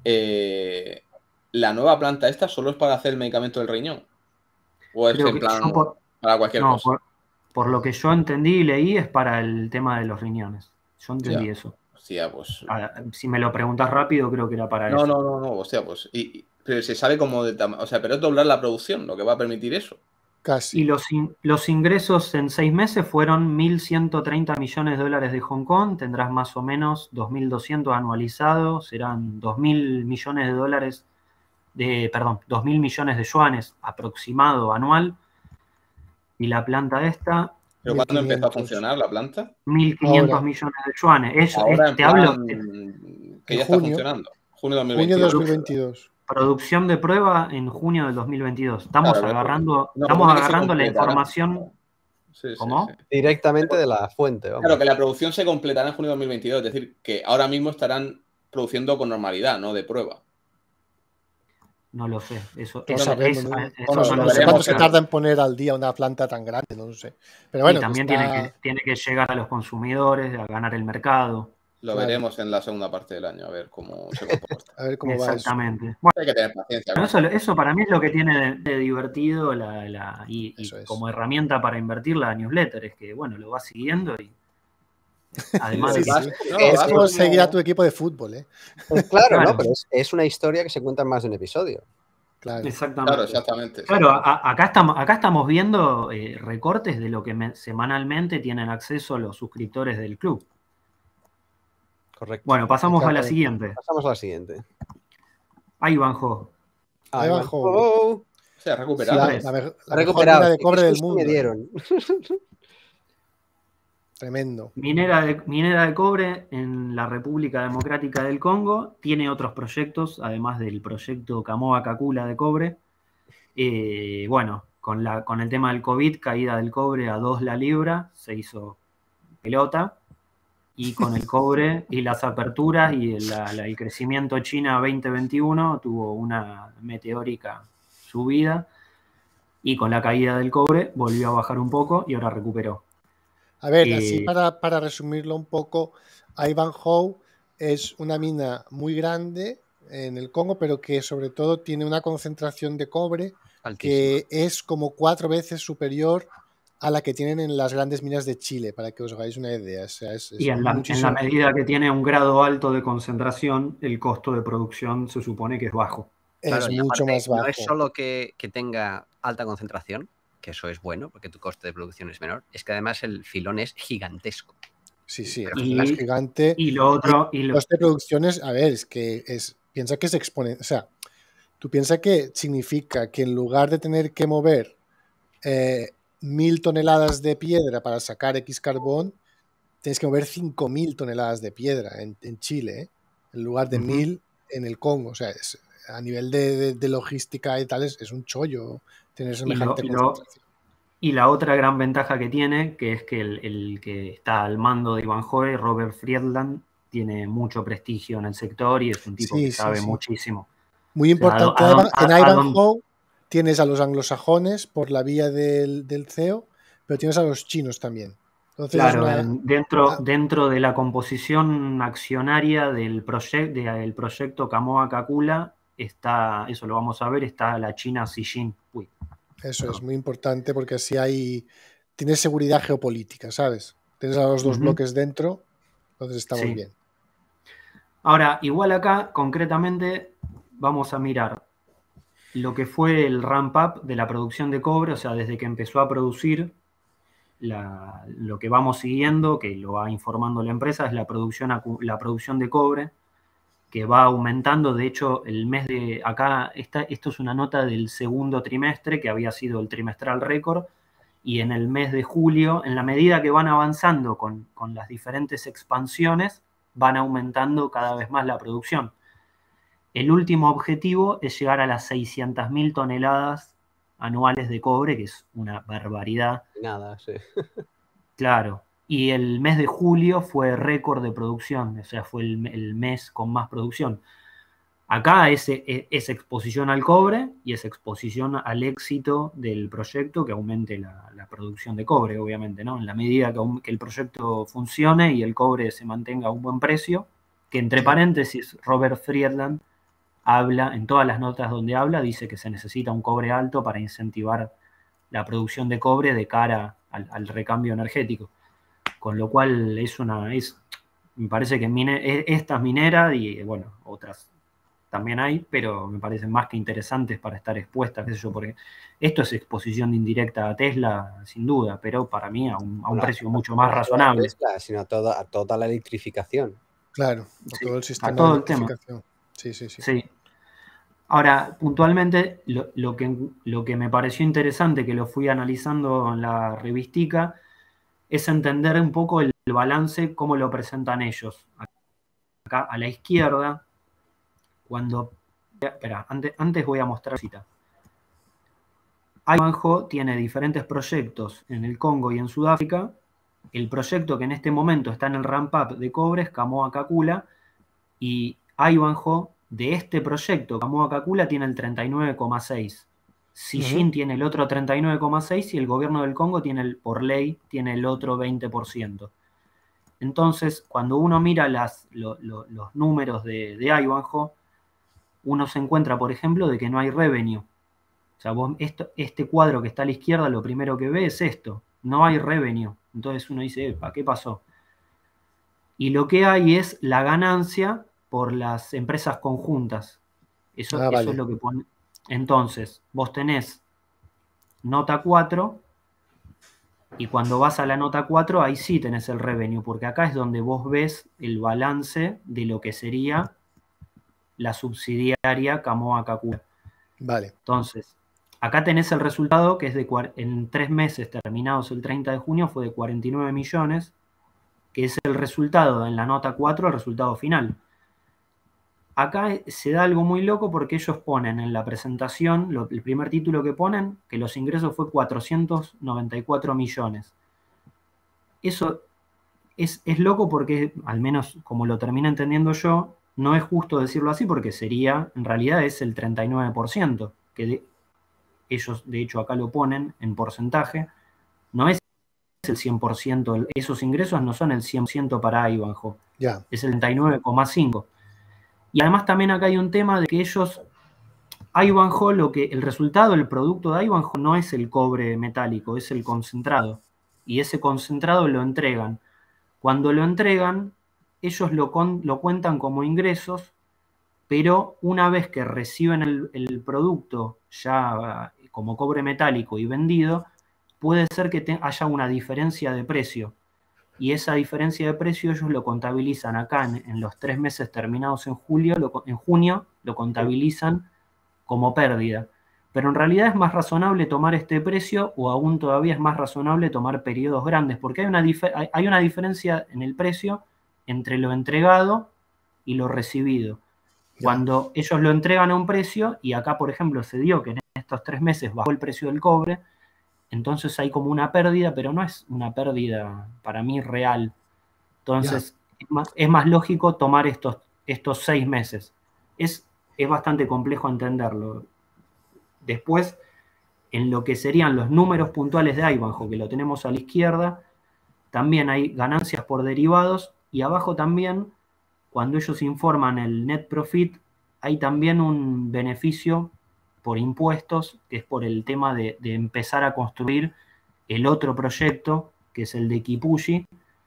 [SPEAKER 3] ¿la nueva planta esta solo es para hacer el medicamento del riñón? ¿O es en plan para cualquier cosa?
[SPEAKER 2] Por lo que yo entendí y leí, es para el tema de los riñones. Yo entendí eso.
[SPEAKER 3] Hostia, pues...
[SPEAKER 2] Si me lo preguntas rápido, creo que era para eso.
[SPEAKER 3] No, hostia, pues... pero se sabe cómo de tamaño... O sea, pero es doblar la producción lo que va a permitir eso.
[SPEAKER 4] Casi.
[SPEAKER 2] Y los ingresos en 6 meses fueron 1.130 millones de dólares de Hong Kong. Tendrás más o menos 2.200 anualizados. Serán 2.000 millones de dólares 2.000 millones de yuanes aproximado anual. Y la planta esta...
[SPEAKER 3] ¿Pero cuándo empezó a funcionar la planta?
[SPEAKER 2] 1.500 millones de yuanes.
[SPEAKER 3] Que ya está funcionando. Junio de 2022.
[SPEAKER 4] Junio de 2022.
[SPEAKER 2] Producción de prueba en junio del 2022. Estamos agarrando la información.
[SPEAKER 3] ¿Cómo?
[SPEAKER 1] Sí. Directamente de la fuente. Vamos.
[SPEAKER 3] Claro, que la producción se completará en junio de 2022. Es decir, que ahora mismo estarán produciendo con normalidad, ¿no? De prueba.
[SPEAKER 2] No lo sé.
[SPEAKER 4] No sé cuánto se tarda en poner al día una planta tan grande, no lo sé. Pero bueno,
[SPEAKER 2] y también tiene que llegar a los consumidores, a ganar el mercado.
[SPEAKER 3] Lo veremos en la segunda parte del año, a ver cómo se comporta.
[SPEAKER 4] A ver cómo va.
[SPEAKER 2] Exactamente.
[SPEAKER 3] Bueno, hay que tener paciencia.
[SPEAKER 2] Eso para mí es lo que tiene de divertido y como herramienta para invertir la newsletter. Es que, bueno, lo vas siguiendo y además
[SPEAKER 4] es como seguir a tu equipo de fútbol, ¿eh?
[SPEAKER 1] Pues claro, ¿no? Pero es una historia que se cuenta en más de un episodio.
[SPEAKER 4] Claro.
[SPEAKER 3] Exactamente.
[SPEAKER 2] Claro, acá estamos viendo recortes de lo que semanalmente tienen acceso los suscriptores del club.
[SPEAKER 1] Correcto.
[SPEAKER 2] Bueno, pasamos a la siguiente.
[SPEAKER 1] Pasamos a la siguiente.
[SPEAKER 2] Ivanhoe.
[SPEAKER 1] Ivanhoe.
[SPEAKER 3] Se ha recuperado.
[SPEAKER 4] La mejor mina de cobre del mundo.
[SPEAKER 1] Me dieron.
[SPEAKER 4] Tremendo.
[SPEAKER 2] Minera de cobre en la República Democrática del Congo. Tiene otros proyectos, además del proyecto Kamoa-Kakula de cobre. Bueno, con el tema del COVID, caída del cobre a 2 la libra, se hizo pelota. Y con el cobre y las aperturas y el crecimiento China 2021 tuvo una meteórica subida. Y con la caída del cobre volvió a bajar un poco y ahora recuperó.
[SPEAKER 4] A ver, así para resumirlo un poco, Ivanhoe es una mina muy grande en el Congo, pero que sobre todo tiene una concentración de cobre altísima, que es como 4 veces superior a la que tienen en las grandes minas de Chile, para que os hagáis una idea. O sea,
[SPEAKER 2] y en la medida que tiene un grado alto de concentración, el costo de producción se supone que es bajo.
[SPEAKER 1] Claro, es mucho más bajo. No es solo que tenga alta concentración, que eso es bueno, porque tu coste de producción es menor, es que además el filón es gigantesco.
[SPEAKER 4] Sí, el filón es gigante.
[SPEAKER 2] Y lo otro...
[SPEAKER 4] El coste de producción es, a ver, piensa que es exponencial. O sea, tú piensas que significa que en lugar de tener que mover 1.000 toneladas de piedra para sacar X carbón, tienes que mover 5.000 toneladas de piedra en Chile, en lugar de 1.000 en el Congo. O sea, a nivel de logística y tal, es un chollo tener semejante concentración.
[SPEAKER 2] Y la otra gran ventaja que tiene, que es que el que está al mando de Ivanhoe, Robert Friedland, tiene mucho prestigio en el sector y es un tipo que sabe muchísimo.
[SPEAKER 4] Muy importante. En Ivanhoe tienes a los anglosajones por la vía del CEO, pero tienes a los chinos también. Entonces
[SPEAKER 2] claro, dentro de la composición accionaria del proyecto Kamoa-Kakula está, eso lo vamos a ver, está la China Xi Jinping.
[SPEAKER 4] Eso es muy importante porque así tienes seguridad geopolítica, ¿sabes? Tienes a los dos bloques dentro, entonces está muy bien.
[SPEAKER 2] Ahora, igual acá, concretamente, vamos a mirar lo que fue el ramp-up de la producción de cobre, o sea, desde que empezó a producir, lo que vamos siguiendo, que lo va informando la empresa, es la producción de cobre, que va aumentando. De hecho, el mes de acá, esto es una nota del segundo trimestre, que había sido el trimestral récord, y en el mes de julio, en la medida que van avanzando con las diferentes expansiones, van aumentando cada vez más la producción. El último objetivo es llegar a las 600.000 toneladas anuales de cobre, que es una barbaridad.
[SPEAKER 1] Nada, sí.
[SPEAKER 2] Claro. Y el mes de julio fue récord de producción, o sea, fue el mes con más producción. Acá es exposición al cobre y es exposición al éxito del proyecto, que aumente la producción de cobre, obviamente, ¿no? En la medida que el proyecto funcione y el cobre se mantenga a un buen precio, que entre paréntesis, Robert Friedland habla, en todas las notas donde habla, dice que se necesita un cobre alto para incentivar la producción de cobre de cara al recambio energético. Con lo cual me parece que esta es minera y bueno, otras también hay, pero me parecen más que interesantes para estar expuestas, qué sé yo, porque esto es exposición indirecta a Tesla, sin duda, pero para mí a un precio mucho más razonable.
[SPEAKER 1] Tesla, sino a toda la electrificación.
[SPEAKER 4] Claro, a
[SPEAKER 2] Sí,
[SPEAKER 4] todo el sistema
[SPEAKER 2] a todo
[SPEAKER 4] de
[SPEAKER 2] el tema.
[SPEAKER 4] electrificación. Sí.
[SPEAKER 2] Sí. Ahora, puntualmente, lo que me pareció interesante, que lo fui analizando en la revistica, es entender un poco el balance, cómo lo presentan ellos. Acá a la izquierda, Espera, antes voy a mostrar la cita. Ivanhoe tiene diferentes proyectos en el Congo y en Sudáfrica. El proyecto que en este momento está en el ramp-up de cobre es Kamoa-Kakula, y Ivanhoe, de este proyecto, Kamoa-Kakula, tiene el 39,6%. Sijin tiene el otro 39,6% y el gobierno del Congo por ley tiene el otro 20%. Entonces, cuando uno mira los números de Ivanhoe, uno se encuentra, por ejemplo, de que no hay revenue. O sea, este cuadro que está a la izquierda, lo primero que ve es esto. No hay revenue. Entonces uno dice, epa, ¿qué pasó? Y lo que hay es la ganancia por las empresas conjuntas. Eso
[SPEAKER 4] vale.
[SPEAKER 2] es lo que pone. Entonces, vos tenés nota 4 y cuando vas a la nota 4, ahí sí tenés el revenue, porque acá es donde vos ves el balance de lo que sería la subsidiaria Kamoa-Kakula.
[SPEAKER 4] Vale.
[SPEAKER 2] Entonces, acá tenés el resultado que es en 3 meses terminados el 30 de junio fue de 49 millones, que es el resultado en la nota 4, el resultado final. Acá se da algo muy loco porque ellos ponen en la presentación, el primer título que ponen, que los ingresos fue 494 millones. Eso es loco porque, al menos como lo termino entendiendo yo, no es justo decirlo así porque en realidad es el 39%, que ellos de hecho acá lo ponen en porcentaje, no es el 100%, esos ingresos no son el 100% para Ivanhoe, es el 39,5%. Y además también acá hay un tema de que Ivanhoe, el resultado, el producto de Ivanhoe no es el cobre metálico, es el concentrado. Y ese concentrado lo entregan. Cuando lo entregan, ellos lo cuentan como ingresos, pero una vez que reciben el producto ya como cobre metálico y vendido, puede ser que haya una diferencia de precio. Y esa diferencia de precio ellos lo contabilizan acá en los 3 meses terminados en junio, lo contabilizan como pérdida. Pero en realidad es más razonable tomar este precio, o aún todavía es más razonable tomar periodos grandes, porque hay una diferencia en el precio entre lo entregado y lo recibido. Cuando ellos lo entregan a un precio, y acá por ejemplo se dio que en estos 3 meses bajó el precio del cobre, entonces hay como una pérdida, pero no es una pérdida para mí real. Entonces es más lógico tomar estos 6 meses. Es bastante complejo entenderlo. Después, en lo que serían los números puntuales de Ivanhoe, que lo tenemos a la izquierda, también hay ganancias por derivados, y abajo también, cuando ellos informan el net profit, hay también un beneficio por impuestos, que es por el tema de empezar a construir el otro proyecto, que es el de Kipushi.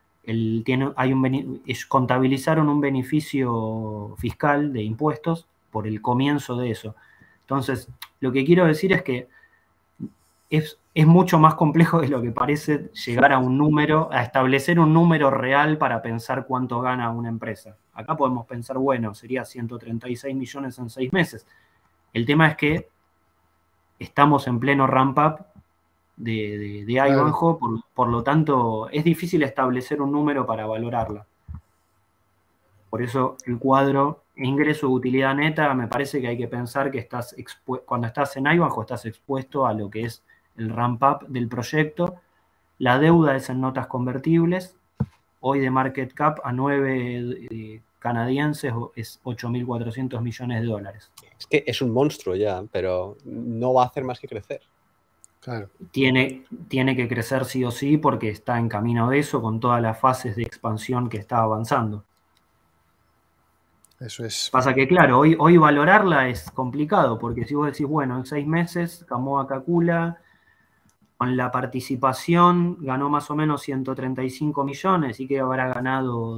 [SPEAKER 2] Contabilizaron un beneficio fiscal de impuestos por el comienzo de eso. Entonces, lo que quiero decir es que es mucho más complejo de lo que parece llegar a establecer un número real para pensar cuánto gana una empresa. Acá podemos pensar, bueno, sería 136 millones en 6 meses. El tema es que estamos en pleno ramp-up de Ivanhoe, por lo tanto, es difícil establecer un número para valorarla. Por eso el cuadro ingreso de utilidad neta, me parece que hay que pensar que cuando estás en Ivanhoe estás expuesto a lo que es el ramp-up del proyecto. La deuda es en notas convertibles. Hoy de market cap a 9 canadienses es 8.400 millones de dólares.
[SPEAKER 1] Es que es un monstruo ya, pero no va a hacer más que crecer.
[SPEAKER 4] Claro.
[SPEAKER 2] Tiene que crecer sí o sí porque está en camino de eso con todas las fases de expansión que está avanzando.
[SPEAKER 4] Eso es.
[SPEAKER 2] Pasa que, claro, hoy valorarla es complicado, porque si vos decís, bueno, en 6 meses, Kamoa Kakula, con la participación, ganó más o menos 135 millones y que habrá ganado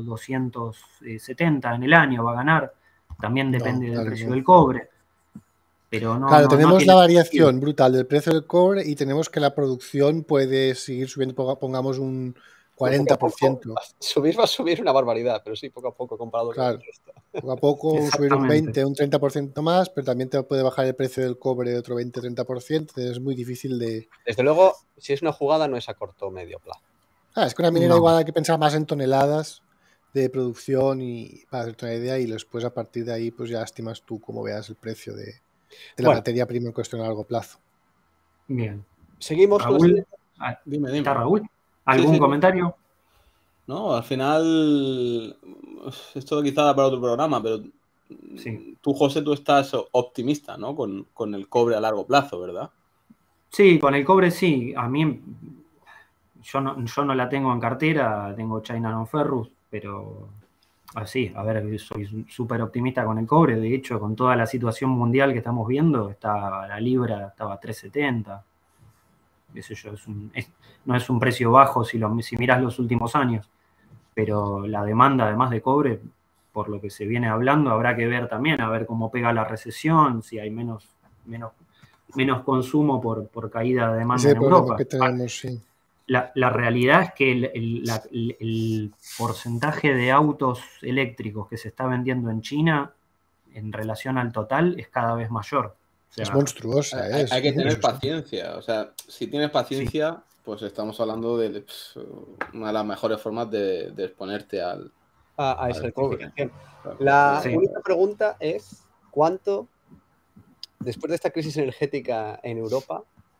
[SPEAKER 2] 270 en el año, va a ganar. También depende del precio del cobre. Pero no,
[SPEAKER 4] claro, tenemos
[SPEAKER 2] tiene
[SPEAKER 4] la variación brutal del precio del cobre y tenemos que la producción puede seguir subiendo, pongamos un 40%.
[SPEAKER 1] Subir va a subir una barbaridad, pero sí, poco a poco comparado con el resto.
[SPEAKER 4] Poco a poco subir un 20, un 30% más, pero también te puede bajar el precio del cobre otro 20-30%. Es muy difícil de...
[SPEAKER 1] Desde luego, si es una jugada, no es a corto o medio plazo.
[SPEAKER 4] Es que una minera igual hay que pensar más en toneladas de producción y para hacerte una idea, y después a partir de ahí pues ya estimas tú cómo veas el precio de la materia prima en cuestión a largo plazo.
[SPEAKER 2] Bien.
[SPEAKER 1] Seguimos
[SPEAKER 2] Raúl.
[SPEAKER 3] Dime.
[SPEAKER 2] ¿Está Raúl? ¿Algún comentario?
[SPEAKER 3] No, al final, esto quizá da para otro programa, pero tú, José, tú estás optimista, ¿no? Con el cobre a largo plazo, ¿verdad?
[SPEAKER 2] Sí, con el cobre sí. A mí, yo no la tengo en cartera, tengo China Non-Ferrous, pero así, a ver, soy súper optimista con el cobre. De hecho, con toda la situación mundial que estamos viendo, la libra estaba a 3.70. Qué sé yo, no es un precio bajo si miras los últimos años, pero la demanda además de cobre, por lo que se viene hablando, habrá que ver también, a ver cómo pega la recesión, si hay menos consumo por caída de demanda en Europa.
[SPEAKER 4] Que tenemos, sí.
[SPEAKER 2] La realidad es que el porcentaje de autos eléctricos que se está vendiendo en China en relación al total es cada vez mayor. O sea,
[SPEAKER 4] es monstruosa.
[SPEAKER 3] Hay que tener paciencia. O sea, si tienes paciencia, pues estamos hablando de una de las mejores formas de exponerte a
[SPEAKER 1] esa certificación. La única pregunta es ¿cuánto, después de esta crisis energética en Europa,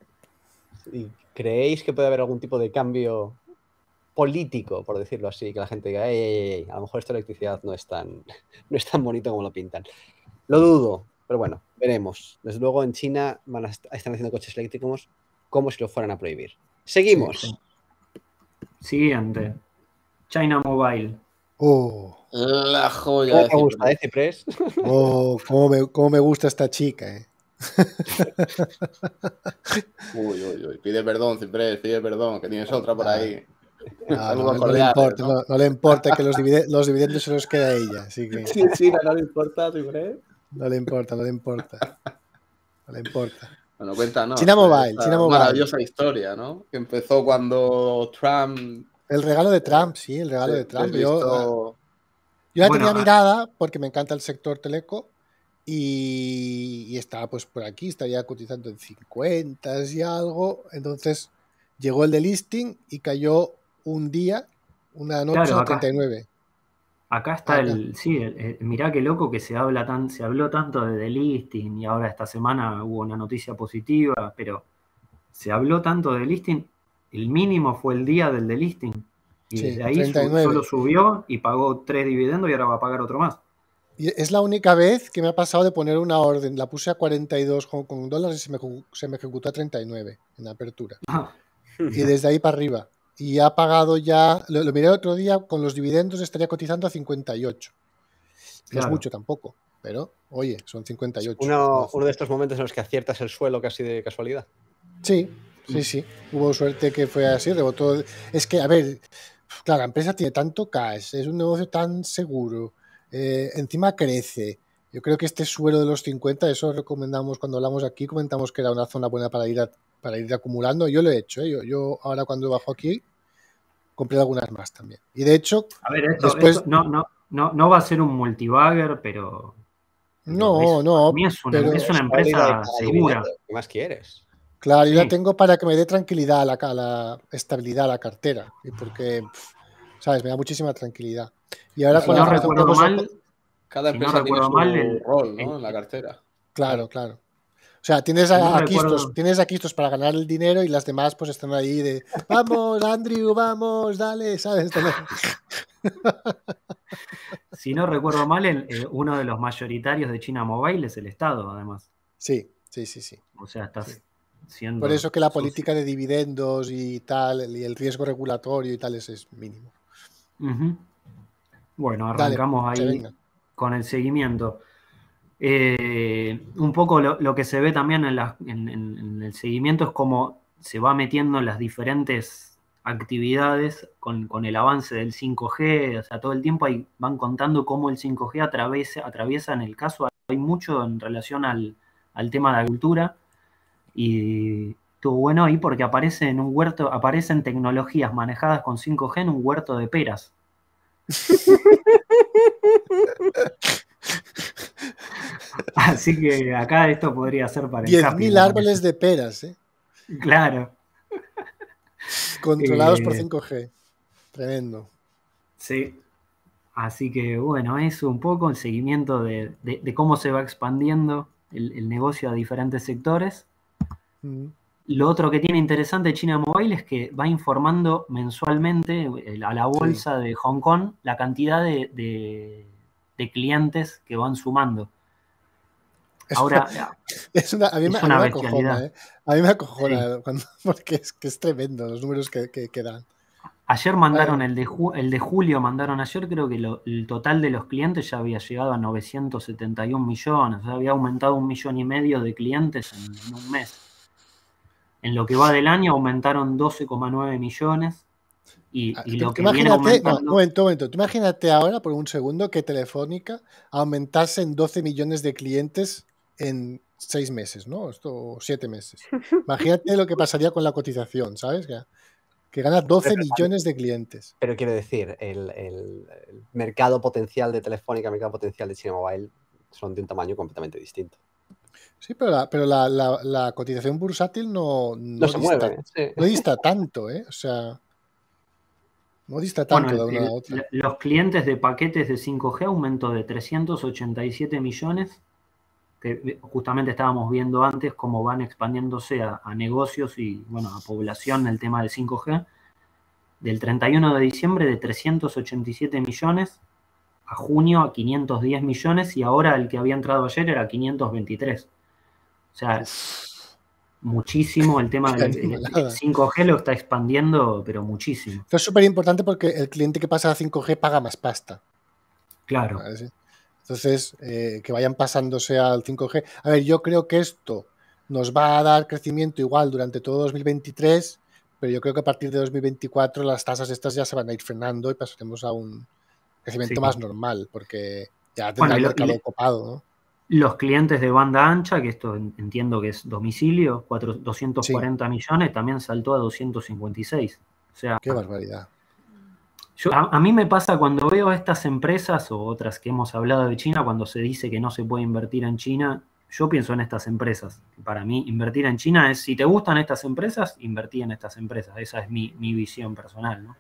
[SPEAKER 1] creéis que puede haber algún tipo de cambio político, por decirlo así, que la gente diga, a lo mejor esta electricidad no es tan bonito como lo pintan? Lo dudo, pero bueno, veremos. Desde luego en China están haciendo coches eléctricos como si lo fueran a prohibir. Seguimos.
[SPEAKER 2] Sí. Siguiente. China Mobile.
[SPEAKER 3] La joya.
[SPEAKER 1] ¿Cómo te gusta, Ciprés?
[SPEAKER 4] Cómo me gusta esta chica,
[SPEAKER 3] Uy. Pide perdón, Ciprés, pide perdón, que tienes otra por ahí.
[SPEAKER 4] No le importa que los dividendos se los quede a ella. Así que...
[SPEAKER 3] Sí, no le importa, Ciprés.
[SPEAKER 4] No le importa.
[SPEAKER 3] Bueno, cuéntanos.
[SPEAKER 4] China Mobile.
[SPEAKER 3] Maravillosa historia, ¿no? Que empezó cuando Trump...
[SPEAKER 4] El regalo de Trump, sí, el regalo de Trump. Yo la tenía mirada porque me encanta el sector teleco y estaba pues por aquí, estaría cotizando en 50 y algo. Entonces llegó el delisting y cayó una noche a 39.
[SPEAKER 2] Acá está mirá qué loco que se habló tanto de delisting y ahora esta semana hubo una noticia positiva, pero se habló tanto de delisting, el mínimo fue el día del delisting y desde ahí solo subió y pagó 3 dividendos y ahora va a pagar otro más.
[SPEAKER 4] Y es la única vez que me ha pasado de poner una orden, la puse a 42 Hong Kong dólares y se me ejecutó a 39 en apertura. Y desde ahí para arriba. Y ha pagado ya, lo miré el otro día, con los dividendos estaría cotizando a 58. No es mucho tampoco, pero oye, son 58.
[SPEAKER 1] Uno de estos momentos en los que aciertas el suelo casi de casualidad.
[SPEAKER 4] Sí. Hubo suerte que fue así, rebotó. Es que, a ver, claro, la empresa tiene tanto cash, es un negocio tan seguro, encima crece. Yo creo que este suelo de los 50, eso recomendamos cuando hablamos aquí, comentamos que era una zona buena para ir acumulando. Yo lo he hecho, yo ahora cuando bajo aquí compré algunas más también. Y de hecho,
[SPEAKER 2] a ver, esto no va a ser un multibagger, pero
[SPEAKER 4] no,
[SPEAKER 2] es una empresa segura.
[SPEAKER 1] ¿Qué más quieres?
[SPEAKER 4] Claro, yo la tengo para que me dé tranquilidad a la estabilidad a la cartera, porque, ¿sabes? Me da muchísima tranquilidad. Y ahora
[SPEAKER 2] si no recuerdo mal,
[SPEAKER 3] cada empresa tiene su rol, ¿no? En la cartera.
[SPEAKER 4] Claro. O sea, tienes aquí estos para ganar el dinero y las demás pues están ahí de vamos, Andrew, vamos, dale, ¿sabes?
[SPEAKER 2] Si no recuerdo mal, uno de los mayoritarios de China Mobile es el Estado, además.
[SPEAKER 4] Sí.
[SPEAKER 2] O sea, estás siendo...
[SPEAKER 4] Por eso que la política de dividendos y tal, y el riesgo regulatorio y tal es mínimo.
[SPEAKER 2] Bueno, arrancamos ahí con el seguimiento. Un poco lo que se ve también en el seguimiento es cómo se va metiendo en las diferentes actividades con el avance del 5G, o sea, todo el tiempo van contando cómo el 5G atraviesa, en el caso, hay mucho en relación al tema de la cultura, y estuvo bueno ahí porque aparecen tecnologías manejadas con 5G en un huerto de peras. Así que acá esto podría ser para
[SPEAKER 4] 10.000 árboles de peras, ¿eh?
[SPEAKER 2] Claro.
[SPEAKER 4] Controlados por 5G. Tremendo.
[SPEAKER 2] Sí. Así que bueno, eso un poco el seguimiento de cómo se va expandiendo el negocio a diferentes sectores. Lo otro que tiene interesante China Mobile es que va informando mensualmente a la bolsa de Hong Kong la cantidad de clientes que van sumando. Ahora,
[SPEAKER 4] a mí me acojona, ¿eh? A mí me acojona porque es tremendo los números que dan.
[SPEAKER 2] Ayer mandaron el de julio, mandaron ayer, creo que el total de los clientes ya había llegado a 971 millones, o sea, había aumentado 1,5 millones de clientes en un mes. En lo que va del año aumentaron 12,9 millones y lo que viene aumentando...
[SPEAKER 4] No, momento. Tú imagínate ahora, por un segundo, que Telefónica aumentase en 12 millones de clientes en 6 meses, ¿no? 7 meses. Imagínate lo que pasaría con la cotización, ¿sabes? Que gana 12 millones de clientes.
[SPEAKER 1] Pero quiero decir, el mercado potencial de Telefónica, el mercado potencial de China Mobile son de un tamaño completamente distinto.
[SPEAKER 4] Sí, pero la cotización bursátil no
[SPEAKER 1] se mueve.
[SPEAKER 4] No dista tanto, ¿eh? O sea, no dista tanto de una a la otra.
[SPEAKER 2] Los clientes de paquetes de 5G aumentó de 387 millones, que justamente estábamos viendo antes cómo van expandiéndose a negocios y, bueno, a población el tema de 5G. Del 31 de diciembre de 387 millones a junio a 510 millones y ahora el que había entrado ayer era 523. O sea, muchísimo el tema del 5G lo está expandiendo, pero muchísimo.
[SPEAKER 4] Esto es súper importante porque el cliente que pasa a 5G paga más pasta.
[SPEAKER 2] Claro.
[SPEAKER 4] Entonces, que vayan pasándose al 5G. A ver, yo creo que esto nos va a dar crecimiento igual durante todo 2023, pero yo creo que a partir de 2024 las tasas estas ya se van a ir frenando y pasaremos a un crecimiento más normal, porque ya tendrá el mercado copado, ¿no?
[SPEAKER 2] Los clientes de banda ancha, que esto entiendo que es domicilio, 240 millones, también saltó a 256. O sea,
[SPEAKER 4] qué barbaridad.
[SPEAKER 2] A mí me pasa cuando veo a estas empresas o otras que hemos hablado de China, cuando se dice que no se puede invertir en China, yo pienso en estas empresas. Para mí, invertir en China es, si te gustan estas empresas, invertí en estas empresas. Esa es mi visión personal, ¿no?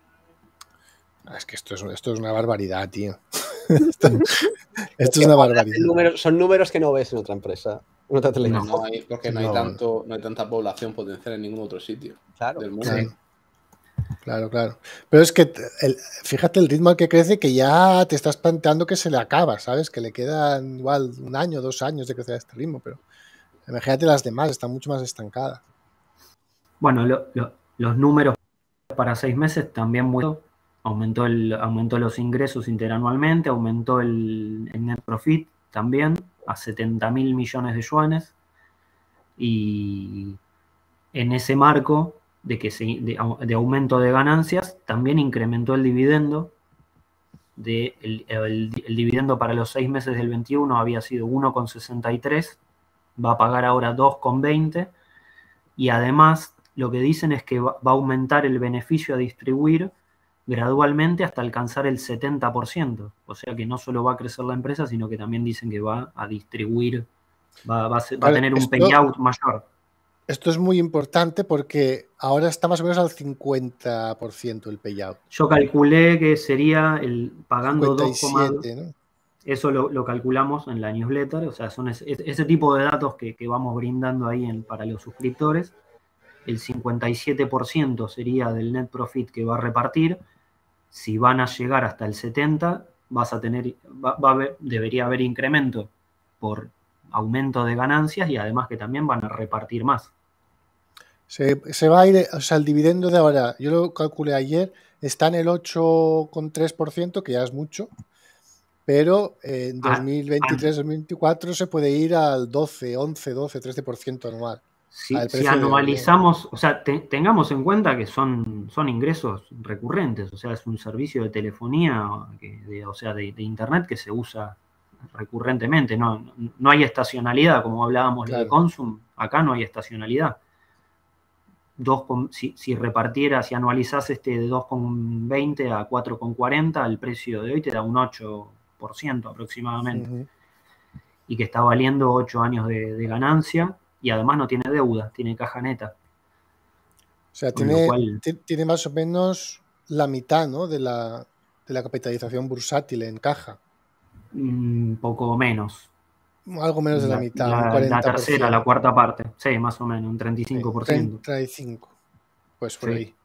[SPEAKER 4] Es que esto es una barbaridad, tío. Esto es una barbaridad.
[SPEAKER 1] Son números que no ves en otra empresa.
[SPEAKER 3] No, porque no hay tanta población potencial en ningún otro sitio del mundo.
[SPEAKER 4] Claro. Pero es que fíjate el ritmo al que crece, que ya te estás planteando que se le acaba, ¿sabes? Que le quedan igual 1 año, 2 años de crecer a este ritmo, pero imagínate las demás, están mucho más estancadas.
[SPEAKER 2] Bueno, los números para 6 meses también aumentó los ingresos interanualmente, aumentó el net profit también a 70.000 millones de yuanes, y en ese marco de aumento de ganancias también incrementó el dividendo. El dividendo para los 6 meses del 21 había sido 1,63, va a pagar ahora 2,20, y además lo que dicen es que va a aumentar el beneficio a distribuir gradualmente hasta alcanzar el 70%. O sea que no solo va a crecer la empresa, sino que también dicen que va a distribuir, va a tener un payout mayor.
[SPEAKER 4] Esto es muy importante porque ahora está más o menos al 50% el payout.
[SPEAKER 2] Yo calculé que sería pagando
[SPEAKER 4] 57, ¿no?
[SPEAKER 2] Eso lo calculamos en la newsletter, o sea, son ese tipo de datos que vamos brindando ahí para los suscriptores. El 57% sería del net profit que va a repartir. Si van a llegar hasta el 70%, debería haber incremento por aumento de ganancias y además que también van a repartir más.
[SPEAKER 4] Se va a ir, o sea, el dividendo de ahora, yo lo calculé ayer, está en el 8,3%, que ya es mucho, pero en 2023-2024 se puede ir al 12, 11, 12, 13% anual.
[SPEAKER 2] Si anualizamos, o sea, tengamos en cuenta que son ingresos recurrentes, o sea, es un servicio de telefonía, o sea, de internet que se usa recurrentemente. No hay estacionalidad, como hablábamos de Consum, acá no hay estacionalidad. Si repartieras, si anualizás de 2,20 a 4,40, el precio de hoy te da un 8% aproximadamente. Y que está valiendo 8 años de ganancia. Y además no tiene deuda, tiene caja neta.
[SPEAKER 4] O sea, tiene más o menos la mitad, ¿no? de la capitalización bursátil en caja.
[SPEAKER 2] Poco menos.
[SPEAKER 4] Algo menos de la mitad, un 40%.
[SPEAKER 2] La tercera, la cuarta parte. Sí, más o menos, un 35%.
[SPEAKER 4] 35%. Pues por ahí.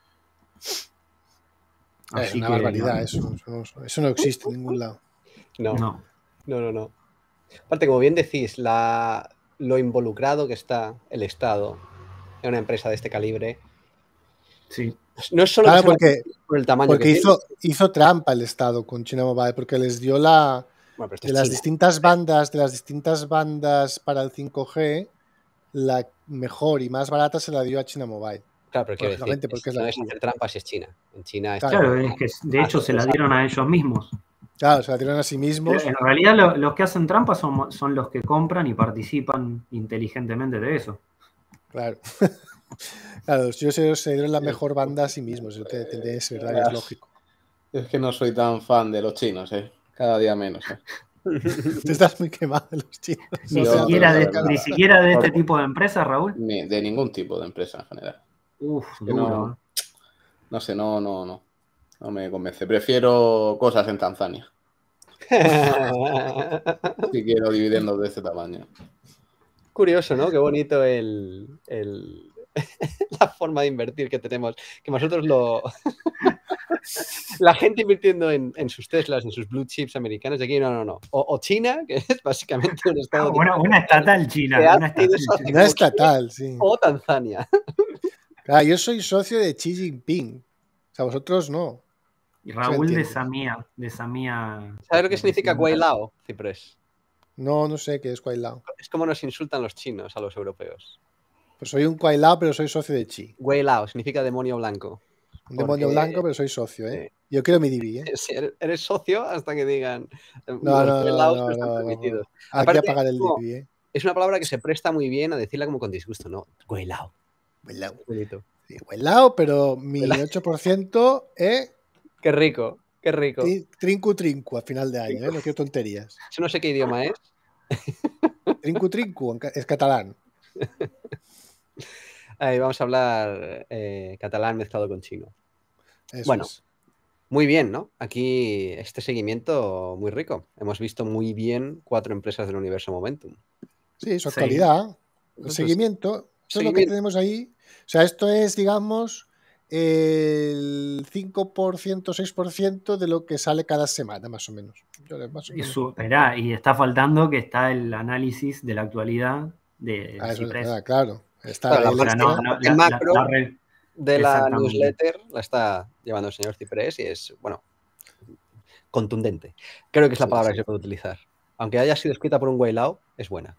[SPEAKER 2] Es
[SPEAKER 4] una barbaridad, eso no existe en ningún lado.
[SPEAKER 1] No. Aparte, como bien decís, lo involucrado que está el Estado en una empresa de este calibre.
[SPEAKER 2] Sí.
[SPEAKER 1] No es solo
[SPEAKER 4] por el tamaño porque hizo trampa el Estado con China Mobile, porque les dio de las distintas bandas para el 5G, la mejor y más barata se la dio a China Mobile.
[SPEAKER 1] Claro, pero quiero decir, porque no es hacer trampas, es China. En China
[SPEAKER 2] claro, es que de hecho se la dieron a ellos mismos.
[SPEAKER 4] Claro, se la dieron a sí mismos.
[SPEAKER 2] En realidad los que hacen trampas son los que compran y participan inteligentemente de eso.
[SPEAKER 4] Claro. Claro, ellos se dieron la mejor banda a sí mismos. Eso es verdad, es lógico.
[SPEAKER 3] Es que no soy tan fan de los chinos, cada día menos.
[SPEAKER 4] Tú estás muy quemado de los chinos.
[SPEAKER 2] Ni siquiera de este tipo de empresas, Raúl.
[SPEAKER 3] De ningún tipo de empresa en general.
[SPEAKER 2] Duro.
[SPEAKER 3] No sé, no me convence. Prefiero cosas en Tanzania. Si quiero dividendos de este tamaño.
[SPEAKER 1] Curioso, ¿no? Qué bonito la forma de invertir que tenemos. Que nosotros la gente invirtiendo en sus Teslas, en sus blue chips americanos, de aquí no. O China, que es básicamente un estado...
[SPEAKER 2] Una estatal china.
[SPEAKER 4] Una estatal, sí.
[SPEAKER 1] O Tanzania.
[SPEAKER 4] Claro, yo soy socio de Xi Jinping. O sea, vosotros no.
[SPEAKER 2] Y Raúl de Samia.
[SPEAKER 1] ¿Sabes lo que significa Guaylao, Ciprés?
[SPEAKER 4] No sé qué es Guaylao.
[SPEAKER 1] Es como nos insultan los chinos a los europeos.
[SPEAKER 4] Pues soy un Guaylao, pero soy socio de Xi.
[SPEAKER 1] Guaylao significa demonio blanco.
[SPEAKER 4] Un demonio blanco, pero soy socio, ¿eh? Sí. Yo quiero mi divi, ¿eh?
[SPEAKER 1] Sí, eres socio hasta que digan...
[SPEAKER 4] No. Hay que pagar el divi, ¿eh?
[SPEAKER 1] Es una palabra que se presta muy bien a decirla como con disgusto, ¿no? Guaylao.
[SPEAKER 4] Sí, Guaylao, pero mi 8%,
[SPEAKER 1] Qué rico.
[SPEAKER 4] Trincu, a final de año, ¿eh? No quiero tonterías.
[SPEAKER 1] Yo no sé qué idioma es.
[SPEAKER 4] Trincu, es catalán.
[SPEAKER 1] Ahí vamos a hablar catalán mezclado con chino.
[SPEAKER 4] Eso es.
[SPEAKER 1] Muy bien, ¿no? Aquí este seguimiento muy rico. Hemos visto muy bien 4 empresas del universo Momentum.
[SPEAKER 4] Sí, su actualidad, el seguimiento, eso es lo que tenemos ahí. O sea, esto es, digamos, el 5%, 6% de lo que sale cada semana, más o menos.
[SPEAKER 2] Y está faltando que está el análisis de la actualidad de Ciprés.
[SPEAKER 4] Claro. Está
[SPEAKER 1] el macro de la newsletter la está llevando el señor Ciprés y es, contundente. Creo que es la palabra que se puede utilizar. Aunque haya sido escrita por un Guaylao, es buena.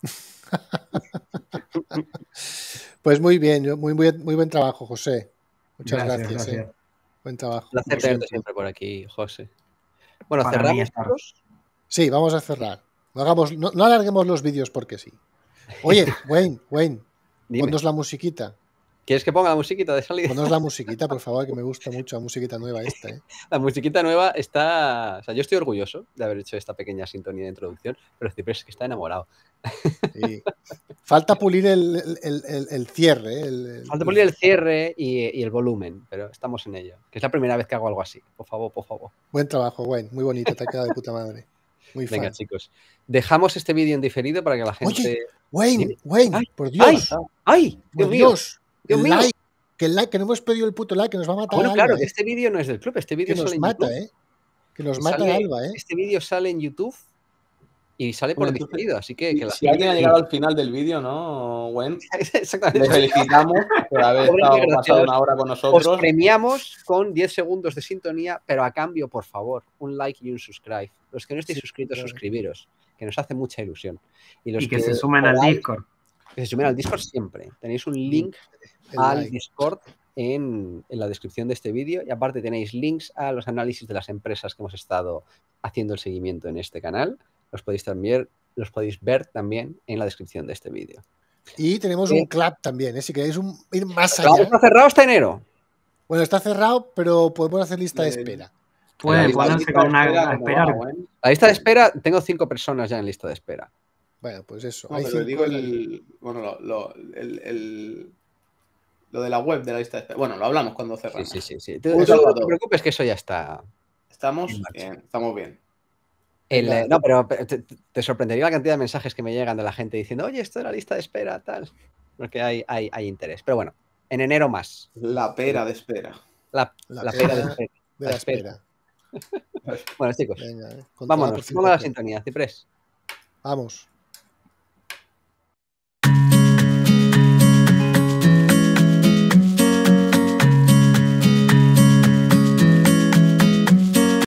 [SPEAKER 4] Pues muy bien, muy buen trabajo, José. Muchas gracias. Buen trabajo.
[SPEAKER 1] Un placer tenerte siempre por aquí, José. Bueno, ¿cerramos?
[SPEAKER 4] Sí, vamos a cerrar. No alarguemos los vídeos porque sí. Oye, Wayne, ponnos la musiquita.
[SPEAKER 1] ¿Quieres que ponga la musiquita de salida?
[SPEAKER 4] Ponnos la musiquita, por favor, que me gusta mucho la musiquita nueva esta.
[SPEAKER 1] La musiquita nueva está... O sea, yo estoy orgulloso de haber hecho esta pequeña sintonía de introducción, pero Ciprés es que está enamorado.
[SPEAKER 4] Sí. Falta pulir el cierre.
[SPEAKER 1] Falta pulir el cierre y el volumen, pero estamos en ello. Que es la primera vez que hago algo así. Por favor.
[SPEAKER 4] Buen trabajo, Wayne. Muy bonito, te ha quedado de puta madre. Muy
[SPEAKER 1] Venga, chicos. Dejamos este vídeo en diferido para que la gente...
[SPEAKER 4] Oye, Wayne, por Dios.
[SPEAKER 1] ¡Ay!
[SPEAKER 4] ¡Dios mío! El like, que no hemos pedido el puto like, que nos va a matar.
[SPEAKER 1] Bueno, claro, este vídeo no es del club, este vídeo
[SPEAKER 4] sale en YouTube. Que nos mata Alba,
[SPEAKER 1] Este vídeo sale en YouTube Y sale por diferido, así que...
[SPEAKER 3] Si alguien ha llegado al final del vídeo, ¿no, Gwen? Le felicitamos por haber pasado una hora con nosotros.
[SPEAKER 1] Os premiamos con 10 segundos de sintonía, pero a cambio, por favor, un like y un subscribe. Los que no estéis suscritos, suscribiros, que nos hace mucha ilusión.
[SPEAKER 2] Y que se sumen al Discord.
[SPEAKER 1] Que se sumen al Discord siempre. Tenéis un link al Discord en la descripción de este vídeo, y aparte tenéis links a los análisis de las empresas que hemos estado haciendo el seguimiento en este canal. Los podéis ver también en la descripción de este vídeo.
[SPEAKER 4] Y tenemos un club también, si queréis ir más allá.
[SPEAKER 1] ¿Está cerrado hasta enero?
[SPEAKER 4] Bueno, está cerrado, pero podemos hacer lista de espera.
[SPEAKER 2] Puede ponerse con una a esperar.
[SPEAKER 1] La lista de espera, tengo 5 personas ya en lista de espera.
[SPEAKER 4] Bueno, pues eso.
[SPEAKER 3] No, pero digo lo de la web de la lista de espera. Bueno, lo hablamos cuando cerramos.
[SPEAKER 1] Sí. No te preocupes, que eso ya está.
[SPEAKER 3] Estamos bien.
[SPEAKER 1] No, pero te sorprendería la cantidad de mensajes que me llegan de la gente diciendo, oye, esto de la lista de espera, tal. Porque hay interés. Pero bueno, en enero más.
[SPEAKER 3] La pera de espera.
[SPEAKER 1] La pera de espera. Bueno, chicos, vámonos. Vamos a la sintonía, Ciprés.
[SPEAKER 4] Vamos.